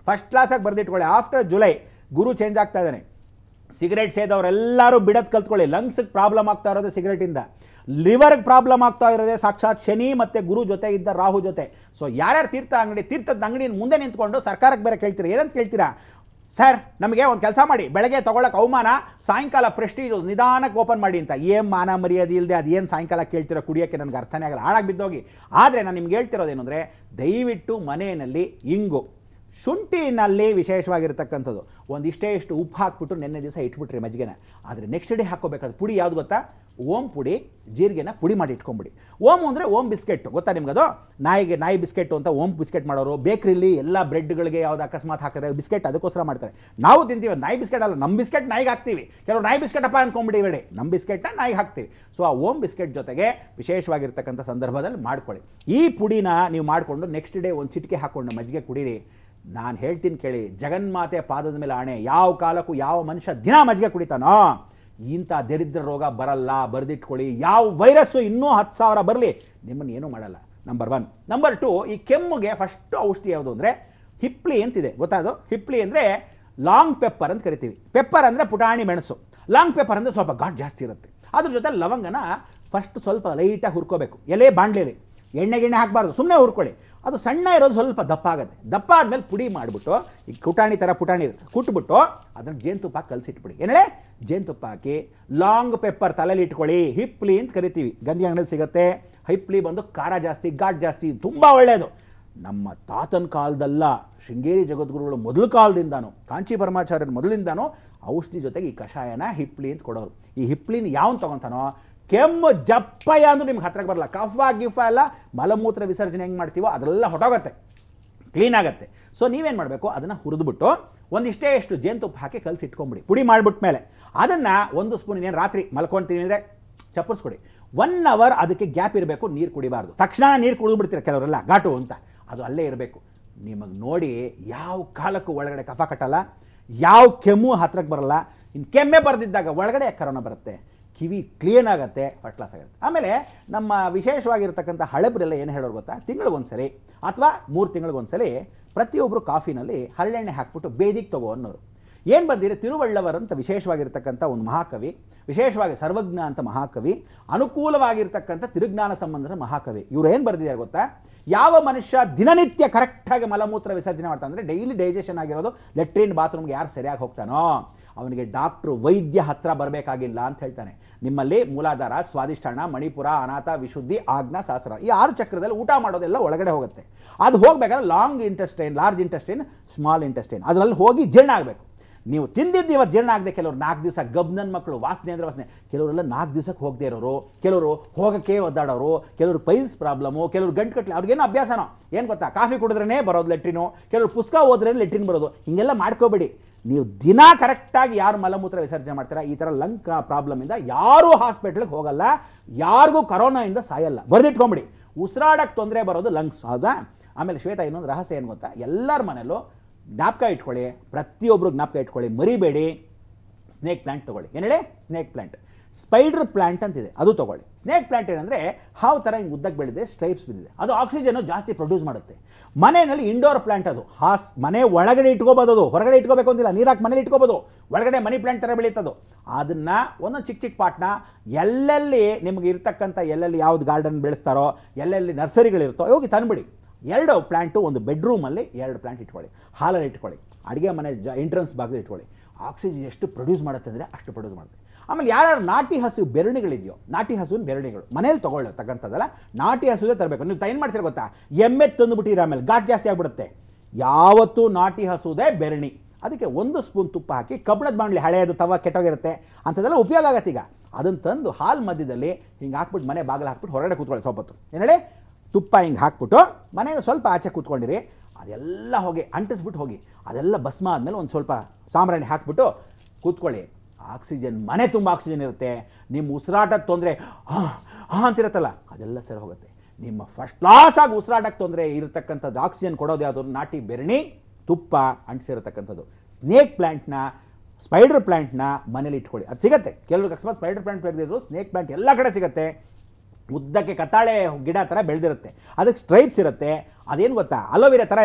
ಫಸ್ಟ್ ಕ್ಲಾಸಾಗಿ ಬರೆದಿಟ್ಕೊಳ್ಳಿ. ಆಫ್ಟರ್ ಜುಲೈ ಗುರು ಚೇಂಜ್ ಆಗ್ತಾ ಇದ್ದಾನೆ. ಸಿಗರೇಟ್ ಸೇದವರೆಲ್ಲರೂ ಬಿಡೋದು ಕಲ್ತ್ಕೊಳ್ಳಿ. ಲಂಗ್ಸ್ಗೆ ಪ್ರಾಬ್ಲಮ್ ಆಗ್ತಾ ಇರೋದು ಸಿಗರೇಟಿಂದ, ಲಿವರ್ಗೆ ಪ್ರಾಬ್ಲಮ್ ಆಗ್ತಾ ಇರೋದೇ ಸಾಕ್ಷಾತ್ ಶನಿ ಮತ್ತು ಗುರು ಜೊತೆ ಇದ್ದ ರಾಹು ಜೊತೆ. ಸೊ ಯಾರ್ಯಾರು ತೀರ್ಥದ ಅಂಗಡಿ ಮುಂದೆ ನಿಂತ್ಕೊಂಡು ಸರ್ಕಾರಕ್ಕೆ ಬೇರೆ ಕೇಳ್ತೀರಾ, ಏನಂತ ಕೇಳ್ತೀರಾ? ಸರ್ ನಮಗೆ ಒಂದು ಕೆಲಸ ಮಾಡಿ, ಬೆಳಗ್ಗೆ ತೊಗೊಳಕ್ಕೆ ಅವಮಾನ, ಸಾಯಂಕಾಲ ಪ್ರೆಸ್ಟೀಜು, ನಿಧಾನಕ್ಕೆ ಓಪನ್ ಮಾಡಿ ಅಂತ. ಏನು ಮಾನ ಮರ್ಯಾದೆ ಇಲ್ಲದೆ ಅದೇನು ಸಾಯಂಕಾಲ ಕೇಳ್ತಿರೋ ಕುಡಿಯೋಕ್ಕೆ ನನಗೆ ಅರ್ಥನೇ ಆಗಲ್ಲ, ಹಾಳಾಗಿ ಬಿದ್ದೋಗಿ. ಆದರೆ ನಾನು ನಿಮ್ಗೆ ಹೇಳ್ತಿರೋದೇನು ಅಂದರೆ, ದಯವಿಟ್ಟು ಮನೆಯಲ್ಲಿ ಇಂಗು, ಶುಂಠಿನಲ್ಲಿ ವಿಶೇಷವಾಗಿರ್ತಕ್ಕಂಥದ್ದು ಒಂದಿಷ್ಟೇ ಇಷ್ಟು ಉಪ್ಪು ಹಾಕ್ಬಿಟ್ಟು ನೆನ್ನೆ ದಿವಸ ಇಟ್ಬಿಟ್ರಿ ಮಜ್ಜಿಗೆನ. ಆದರೆ ನೆಕ್ಸ್ಟ್ ಡೇ ಹಾಕೋಬೇಕಾದ ಪುಡಿ ಯಾವುದು ಗೊತ್ತಾ? ಓಂ ಪುಡಿ, ಜೀರಿಗೆನ ಪುಡಿ ಮಾಡಿ ಇಟ್ಕೊಂಬಿಡಿ. ಓಮ್ ಅಂದರೆ ಓಮ್ ಬಿಸ್ಕೆಟ್ ಗೊತ್ತಾ ನಿಮ್ಗದು? ನಾಯಿ ಬಿಸ್ಕೆಟ್ ಅಂತ ಓಮ್ ಬಿಸ್ಕೆಟ್ ಮಾಡೋರು ಬೇಕ್ರಿಲಿ ಎಲ್ಲ ಬ್ರೆಡ್ಗಳಿಗೆ ಯಾವ್ದು ಅಕಸ್ಮಾತ್ ಹಾಕಿದ್ರೆ ಬಿಸ್ಕೆಟ್ ಅದಕ್ಕೋಸ್ಕರ ಮಾಡ್ತಾರೆ. ನಾವು ತಿಂತೀವಿ ನಾಯಿ ಬಿಸ್ಕೆಟ್ ಅಲ್ಲ, ನಮ್ಮ ಬಿಸ್ಕೆಟ್ ನಾಯಿಗೆ ಹಾಕ್ತೀವಿ. ಕೆಲವರು ನಾಯಿ ಬಿಸ್ಕೆಟ್ ಅಪ್ಪ ಅಂದ್ಕೊಂಬಿಡಿ, ನಮ್ಮ ಬಿಸ್ಕೆಟ್ನ ನಾಯಿಗೆ ಹಾಕ್ತೀವಿ. ಸೊ ಆ ಓಮ್ ಬಿಸ್ಕೆಟ್ ಜೊತೆಗೆ ವಿಶೇಷವಾಗಿರ್ತಕ್ಕಂಥ ಸಂದರ್ಭದಲ್ಲಿ ಮಾಡ್ಕೊಳ್ಳಿ. ಈ ಪುಡಿನ ನೀವು ಮಾಡಿಕೊಂಡು ನೆಕ್ಸ್ಟ್ ಡೇ ಒಂದು ಚಿಟಿಕೆ ಹಾಕ್ಕೊಂಡು ಮಜ್ಜಿಗೆ ಕುಡೀರಿ. ನಾನು ಹೇಳ್ತೀನಿ ಕೇಳಿ, ಜಗನ್ಮಾತೆ ಪಾದದ ಮೇಲೆ ಆಣೆ, ಯಾವ ಕಾಲಕ್ಕೂ ಯಾವ ಮನುಷ್ಯ ದಿನ ಮಜ್ಜಿಗೆ ಕುಡಿತಾನೋ ಇಂಥ ದರಿದ್ರ ರೋಗ ಬರಲ್ಲ, ಬರೆದಿಟ್ಕೊಳ್ಳಿ. ಯಾವ ವೈರಸ್ಸು ಇನ್ನೂ 10,000 ಬರಲಿ ನಿಮ್ಮನ್ನು ಏನೂ ಮಾಡಲ್ಲ. ನಂಬರ್ 1. ನಂಬರ್ 2, ಈ ಕೆಮ್ಮಿಗೆ ಫಸ್ಟು ಔಷಧಿ ಯಾವುದು ಅಂದರೆ ಹಿಪ್ಲಿ ಅಂತಿದೆ ಗೊತ್ತಾ? ಅದು ಹಿಪ್ಲಿ ಅಂದರೆ ಲಾಂಗ್ ಪೆಪ್ಪರ್ ಅಂತ ಕರಿತೀವಿ. ಪೆಪ್ಪರ್ ಅಂದರೆ ಪುಟಾಣಿ ಮೆಣಸು, ಲಾಂಗ್ ಪೆಪ್ಪರ್ ಅಂದರೆ ಸ್ವಲ್ಪ ಘಾಟ್ ಜಾಸ್ತಿ ಇರುತ್ತೆ. ಅದ್ರ ಜೊತೆ ಲವಂಗನ ಫಸ್ಟ್ ಸ್ವಲ್ಪ ಲೈಟಾಗಿ ಹುರ್ಕೋಬೇಕು. ಎಲೆ ಬಾಣಲೆಲಿ ಎಣ್ಣೆ ಹಾಕಬಾರ್ದು, ಸುಮ್ಮನೆ ಹುರ್ಕೊಳ್ಳಿ. ಅದು ಸಣ್ಣ ಇರೋದು ಸ್ವಲ್ಪ ದಪ್ಪ ಆಗುತ್ತೆ. ದಪ್ಪ ಆದಮೇಲೆ ಪುಡಿ ಮಾಡಿಬಿಟ್ಟು ಈ ಪುಟಾಣಿ ಕುಟ್ಬಿಟ್ಟು ಅದನ್ನು ಜೇನುತುಪ್ಪ ಕಲಸಿಟ್ಬಿಡಿ. ಏನೇಳೆ ಜೇನುತುಪ್ಪ ಹಾಕಿ ಲಾಂಗ್ ಪೆಪ್ಪರ್ ತಲೆಯಲ್ಲಿ ಇಟ್ಕೊಳ್ಳಿ. ಹಿಪ್ಲಿ ಅಂತ ಕರಿತೀವಿ, ಗಂಜಿ ಅಂಗಡಿಯಲ್ಲಿ ಸಿಗುತ್ತೆ. ಹಿಪ್ಲಿ ಬಂದು ಖಾರ ಜಾಸ್ತಿ, ಘಾಟ್ ಜಾಸ್ತಿ, ತುಂಬ ಒಳ್ಳೆಯದು. ನಮ್ಮ ತಾತನ ಕಾಲದಲ್ಲ, ಶೃಂಗೇರಿ ಜಗದ್ಗುರುಗಳು ಮೊದಲು ಕಾಲದಿಂದಾನು, ಕಾಂಚಿ ಪರಮಾಚಾರ್ಯರ ಮೊದಲಿಂದಾನು ಔಷಧಿ ಜೊತೆಗೆ ಈ ಕಷಾಯನ ಹಿಪ್ಲಿ ಅಂತ ಕೊಡೋರು. ಈ ಹಿಪ್ಲಿನ ಯಾವನು ತೊಗೊತಾನೋ ಕೆಮ್ಮು ಜಪ್ಪಯ್ಯ ಅಂದ್ರೂ ನಿಮ್ಗೆ ಹತ್ರಕ್ಕೆ ಬರಲ್ಲ. ಕಫ ಗಿಫ ಎಲ್ಲ ಮಲಮೂತ್ರ ವಿಸರ್ಜನೆ ಹೆಂಗೆ ಮಾಡ್ತೀವೋ ಅದೆಲ್ಲ ಹೊಟ್ಟೋಗುತ್ತೆ, ಕ್ಲೀನ್ ಆಗುತ್ತೆ. ಸೊ ನೀವೇನು ಮಾಡಬೇಕು, ಅದನ್ನು ಹುರಿದ್ಬಿಟ್ಟು ಒಂದಿಷ್ಟೇ ಎಷ್ಟು ಜೇನುತುಪ್ಪ ಹಾಕಿ ಕಲಸಿ ಇಟ್ಕೊಂಬಿಡಿ. ಪುಡಿ ಮಾಡಿಬಿಟ್ಮೇಲೆ ಅದನ್ನು 1 ಸ್ಪೂನ್, ಇನ್ನೇನು ರಾತ್ರಿ ಮಲ್ಕೊಳ್ತೀನಿ ಅಂದರೆ ಚಪ್ಪರಿಸ್ಕೊಡಿ. 1 ಅವರ್ ಅದಕ್ಕೆ ಗ್ಯಾಪ್ ಇರಬೇಕು, ನೀರು ಕುಡಿಬಾರ್ದು. ತಕ್ಷಣ ನೀರು ಕುಡಿದ್ಬಿಡ್ತೀರ ಕೆಲವರೆಲ್ಲ, ಘಾಟು ಅಂತ. ಅದು ಅಲ್ಲೇ ಇರಬೇಕು. ನಿಮಗೆ ನೋಡಿ ಯಾವ ಕಾಲಕ್ಕೂ ಒಳಗಡೆ ಕಫ ಕಟ್ಟಲ್ಲ, ಯಾವ ಕೆಮ್ಮು ಹತ್ರಕ್ಕೆ ಬರಲ್ಲ. ಇನ್ನು ಕೆಮ್ಮೆ ಬರೆದಿದ್ದಾಗ ಒಳಗಡೆ ಕರೋನಾ ಬರುತ್ತೆ, ಕಿವಿ ಕ್ಲೀನ್ ಆಗುತ್ತೆ, ಫಸ್ಟ್ ಕ್ಲಾಸ್ ಆಗುತ್ತೆ. ಆಮೇಲೆ ನಮ್ಮ ವಿಶೇಷವಾಗಿರ್ತಕ್ಕಂಥ ಹಳಬರೆಲ್ಲ ಏನು ಹೇಳೋರು ಗೊತ್ತಾ? ತಿಂಗಳಿಗೊಂದ್ಸರಿ ಅಥವಾ 3 ತಿಂಗಳಿಗೊಂದ್ಸಲಿ ಪ್ರತಿಯೊಬ್ಬರು ಕಾಫಿನಲ್ಲಿ ಹರಳೆಣ್ಣೆ ಹಾಕ್ಬಿಟ್ಟು ಬೇದಿಗೆ ತಗೋ ಅನ್ನೋರು. ಏನು ಬಂದಿದೆ, ತಿರುವಳ್ಳವರ್ ಅಂತ ವಿಶೇಷವಾಗಿರ್ತಕ್ಕಂಥ ಒಂದು ಮಹಾಕವಿ, ವಿಶೇಷವಾಗಿ ಸರ್ವಜ್ಞ ಅಂತ ಮಹಾಕವಿ, ಅನುಕೂಲವಾಗಿರ್ತಕ್ಕಂಥ ತಿರುಜ್ಞಾನ ಸಂಬಂಧದ ಮಹಾಕವಿ. ಇವರು ಏನು ಬರೆದಿದ್ದಾರೆ ಗೊತ್ತಾ? ಯಾವ ಮನುಷ್ಯ ದಿನನಿತ್ಯ ಕರೆಕ್ಟಾಗಿ ಮಲಮೂತ್ರ ವಿಸರ್ಜನೆ ಮಾಡ್ತಾನೆ ಅಂದರೆ, ಡೈಲಿ ಡೈಜೆಷನ್ ಆಗಿರೋದು, ಲೆಟ್ರಿನ್ ಬಾತ್ರೂಮ್ಗೆ ಯಾರು ಸರಿಯಾಗಿ ಹೋಗ್ತಾನೋ ಅವನಿಗೆ ಡಾಕ್ಟ್ರು ವೈದ್ಯ ಹತ್ರ ಬರಬೇಕಾಗಿಲ್ಲ ಅಂತ ಹೇಳ್ತಾನೆ. ನಿಮ್ಮಲ್ಲಿ ಮೂಲಾಧಾರ, ಸ್ವಾದಿಷ್ಠಾನ, ಮಣಿಪುರ, ಅನಾಥ, ವಿಶುದ್ಧಿ, ಆಜ್ಞಾ, ಸಹಸ್ರ, ಈ 6 ಚಕ್ರದಲ್ಲಿ ಊಟ ಮಾಡೋದೆಲ್ಲ ಒಳಗಡೆ ಹೋಗುತ್ತೆ. ಅದು ಹೋಗಬೇಕಾದ್ರೆ long intestine, large intestine, small intestine ಅದರಲ್ಲಿ ಹೋಗಿ ಜೀರ್ಣ ಆಗಬೇಕು. ನೀವು ತಿಂದಿದ್ದು ಇವತ್ತು ಜೀರ್ಣ ಆಗದೆ, ಕೆಲವರು 4 ದಿವಸ ಗಬ್ನನ್ ಮಕ್ಕಳು, ವಾಸನೆ ಅಂದರೆ ವಾಸನೆ, ಕೆಲವರೆಲ್ಲ 4 ದಿವಸಕ್ಕೆ ಹೋಗದೆ ಇರೋರು, ಕೆಲವರು ಹೋಗೋಕ್ಕೆ ಒದ್ದಾಡೋರು, ಕೆಲವರು ಪೈಲ್ಸ್ ಪ್ರಾಬ್ಲಮು, ಕೆಲವರು ಗಂಟು ಕಟ್ಲೆ, ಅವ್ರಿಗೇನು ಅಭ್ಯಾಸನೋ ಏನು ಗೊತ್ತಾ? ಕಾಫಿ ಕುಡಿದ್ರೇ ಬರೋದು ಲೆಟ್ರಿನು, ಕೆಲವರು ಪುಸ್ತಕ ಓದ್ರೇ ಲೆಟ್ರಿನ್ ಬರೋದು. ಹೀಗೆಲ್ಲ ಮಾಡ್ಕೋಬೇಡಿ. ನೀವು ದಿನ ಕರೆಕ್ಟಾಗಿ ಯಾರು ಮಲಮೂತ್ರ ವಿಸರ್ಜನೆ ಮಾಡ್ತೀರಾ, ಈ ಥರ ಲಂಗ್ ಪ್ರಾಬ್ಲಮಿಂದ ಯಾರೂ ಹಾಸ್ಪಿಟ್ಲಿಗೆ ಹೋಗಲ್ಲ, ಯಾರಿಗೂ ಕರೋನಾಯಿಂದ ಸಾಯಲ್ಲ. ಬರೆದಿಟ್ಕೊಂಬಿಡಿ. ಉಸಿರಾಡಕ್ಕೆ ತೊಂದರೆ ಬರೋದು ಲಂಗ್ಸ್, ಹೌದಾ? ಆಮೇಲೆ ಶ್ವೇತಾ, ಇನ್ನೊಂದು ರಹಸ್ಯ ಏನು ಗೊತ್ತಾ? ಎಲ್ಲರ ಮನೆಯಲ್ಲೂ ಜ್ಞಾಪಕ ಇಟ್ಕೊಳ್ಳಿ, ಪ್ರತಿಯೊಬ್ಬರು ಜ್ಞಾಪಕ ಇಟ್ಕೊಳ್ಳಿ, ಮರಿಬೇಡಿ. ಸ್ನೇಕ್ ಪ್ಲ್ಯಾಂಟ್ ತೊಗೊಳ್ಳಿ. ಏನು ಹೇಳಿ? Snake plant. ಸ್ಪೈಡರ್ ಪ್ಲ್ಯಾಂಟ್ ಅಂತಿದೆ, ಅದು ತೊಗೊಳ್ಳಿ. ಸ್ನೇಕ್ ಪ್ಲ್ಯಾಂಟ್ ಏನಂದರೆ ಹಾವು ಥರ ಹಿಂಗೆ ಉದ್ದಕ್ಕೆ ಬೆಳೆದಿದೆ, ಸ್ಟ್ರೈಪ್ಸ್ ಬಿದ್ದಿದೆ, ಅದು ಆಕ್ಸಿಜನ್ನು ಜಾಸ್ತಿ ಪ್ರೊಡ್ಯೂಸ್ ಮಾಡುತ್ತೆ. ಮನೆಯಲ್ಲಿ ಇಂಡೋರ್ ಪ್ಲ್ಯಾಂಟ್, ಅದು ಮನೆ ಒಳಗಡೆ ಇಟ್ಕೋಬೋದು, ಅದು ಹೊರಗಡೆ ಇಟ್ಕೋಬೇಕು ಅಂತಿಲ್ಲ, ನೀರಾಕಿ ಮನೇಲಿ ಇಟ್ಕೋಬೋದು. ಒಳಗಡೆ ಮನಿ ಪ್ಲ್ಯಾಂಟ್ ಥರ ಬೆಳೀತದು. ಅದನ್ನು ಒಂದೊಂದು ಚಿಕ್ಕ ಪಾಟ್ನ ಎಲ್ಲೆಲ್ಲಿ ನಿಮಗೆ ಇರ್ತಕ್ಕಂಥ, ಎಲ್ಲೆಲ್ಲಿ ಯಾವ್ದು ಗಾರ್ಡನ್ ಬೆಳೆಸ್ತಾರೋ, ಎಲ್ಲೆಲ್ಲಿ ನರ್ಸರಿಗಳಿರುತ್ತೋ ಹೋಗಿ ತಂದುಬಿಡಿ. 2 ಪ್ಲ್ಯಾಂಟು ಒಂದು ಬೆಡ್ರೂಮಲ್ಲಿ 2 ಪ್ಲ್ಯಾಂಟ್ ಇಟ್ಕೊಳ್ಳಿ. ಹಾಲಲ್ಲಿ ಇಟ್ಕೊಳ್ಳಿ, ಅಡುಗೆ ಮನೆ ಎಂಟ್ರೆನ್ಸ್ ಭಾಗದಲ್ಲಿ ಇಟ್ಕೊಳ್ಳಿ. ಆಕ್ಸಿಜನ್ ಎಷ್ಟು ಪ್ರೊಡ್ಯೂಸ್ ಮಾಡುತ್ತೆ ಅಂದರೆ ಅಷ್ಟು ಪ್ರೊಡ್ಯೂಸ್ ಮಾಡುತ್ತೆ. ಆಮೇಲೆ ಯಾರು ನಾಟಿ ಹಸು ಬೆರಣಿಗಳಿದೆಯೋ, ನಾಟಿ ಹಸುವಿನ ಬೆರಣಿಗಳು ಮನೇಲಿ ತಗೊಳ್ಳತಕ್ಕಂಥದ್ದಲ್ಲ, ನಾಟಿ ಹಸುವೇ ತರಬೇಕು. ನೀವು ಏನು ಮಾಡ್ತೀರ ಗೊತ್ತಾ? ಎಮ್ಮೆ ತಂದುಬಿಟ್ಟಿರ, ಆಮೇಲೆ ಘಾಟ್ ಜಾಸ್ತಿ ಆಗಿಬಿಡುತ್ತೆ. ಯಾವತ್ತೂ ನಾಟಿ ಹಸುದೇ ಬೆರಣಿ. ಅದಕ್ಕೆ 1 ಸ್ಪೂನ್ ತುಪ್ಪ ಹಾಕಿ, ಕಬ್ಬಣದ ಬಾಣಲಿ, ಹಳೆಯದು ತವ ಕೆಟ್ಟೋಗಿರುತ್ತೆ ಅಂಥದ್ದೆಲ್ಲ ಉಪಯೋಗ ಆಗತ್ತೆ. ಈಗ ಅದನ್ನು ತಂದು ಹಾಲು ಮಧ್ಯದಲ್ಲಿ ಹಿಂಗೆ ಹಾಕ್ಬಿಟ್ಟು ಮನೆ ಬಾಗಿಲು ಹಾಕ್ಬಿಟ್ಟು ಹೊರಗಡೆ ಕೂತ್ಕೊಳ್ಳಿ ಸ್ವಲ್ಪ ಹೊತ್ತು. ಏನು ಹೇಳಿ? ತುಪ್ಪ ಹಿಂಗೆ ಹಾಕ್ಬಿಟ್ಟು ಮನೆಯಿಂದ ಸ್ವಲ್ಪ ಆಚೆ ಕೂತ್ಕೊಂಡಿರಿ. ಅದೆಲ್ಲ ಹೋಗಿ ಅಂಟಿಸ್ಬಿಟ್ಟು ಹೋಗಿ, ಅದೆಲ್ಲ ಭಸ್ಮ ಆದಮೇಲೆ ಒಂದು ಸ್ವಲ್ಪ ಸಾಂಬ್ರಾಣಿ ಹಾಕ್ಬಿಟ್ಟು ಕೂತ್ಕೊಳ್ಳಿ. ಆಕ್ಸಿಜನ್, ಮನೆ ತುಂಬ ಆಕ್ಸಿಜನ್ ಇರುತ್ತೆ. ನಿಮ್ಮ ಉಸಿರಾಟದ ತೊಂದರೆ ಅಂತಿರುತ್ತಲ್ಲ, ಅದೆಲ್ಲ ಸರಿ ಹೋಗುತ್ತೆ. ನಿಮ್ಮ ಫಸ್ಟ್ ಕ್ಲಾಸಾಗಿ ಉಸಿರಾಟಕ್ಕೆ ತೊಂದರೆ ಇರತಕ್ಕಂಥದ್ದು ಆಕ್ಸಿಜನ್ ಕೊಡೋದು ಯಾವುದು? ನಾಟಿ ಬೆರಣಿ, ತುಪ್ಪ ಅಂಟಿಸಿರತಕ್ಕಂಥದ್ದು. ಸ್ನೇಕ್ ಪ್ಲ್ಯಾಂಟ್ನ, ಸ್ಪೈಡರ್ ಪ್ಲ್ಯಾಂಟ್ನ ಮನೇಲಿ ಇಟ್ಕೊಳ್ಳಿ. ಅದು ಸಿಗುತ್ತೆ. ಕೆಲವ್ರಿಗೆ ಅಕಸ್ಮಾತ್ ಸ್ಪೈಡರ್ ಪ್ಲ್ಯಾಂಟ್ ಬೆಳೆದಿದ್ರು, ಸ್ನೇಕ್ ಪ್ಲ್ಯಾಂಟ್ ಎಲ್ಲ ಕಡೆ ಸಿಗುತ್ತೆ. ಉದ್ದಕ್ಕೆ ಕತ್ತಾಳೆ ಗಿಡ ಥರ ಬೆಳೆದಿರುತ್ತೆ, ಅದಕ್ಕೆ ಸ್ಟ್ರೈಪ್ಸ್ ಇರುತ್ತೆ. ಅದೇನು ಗೊತ್ತಾ? ಅಲೋವೆರಾ ಥರ ಇರುತ್ತೆ.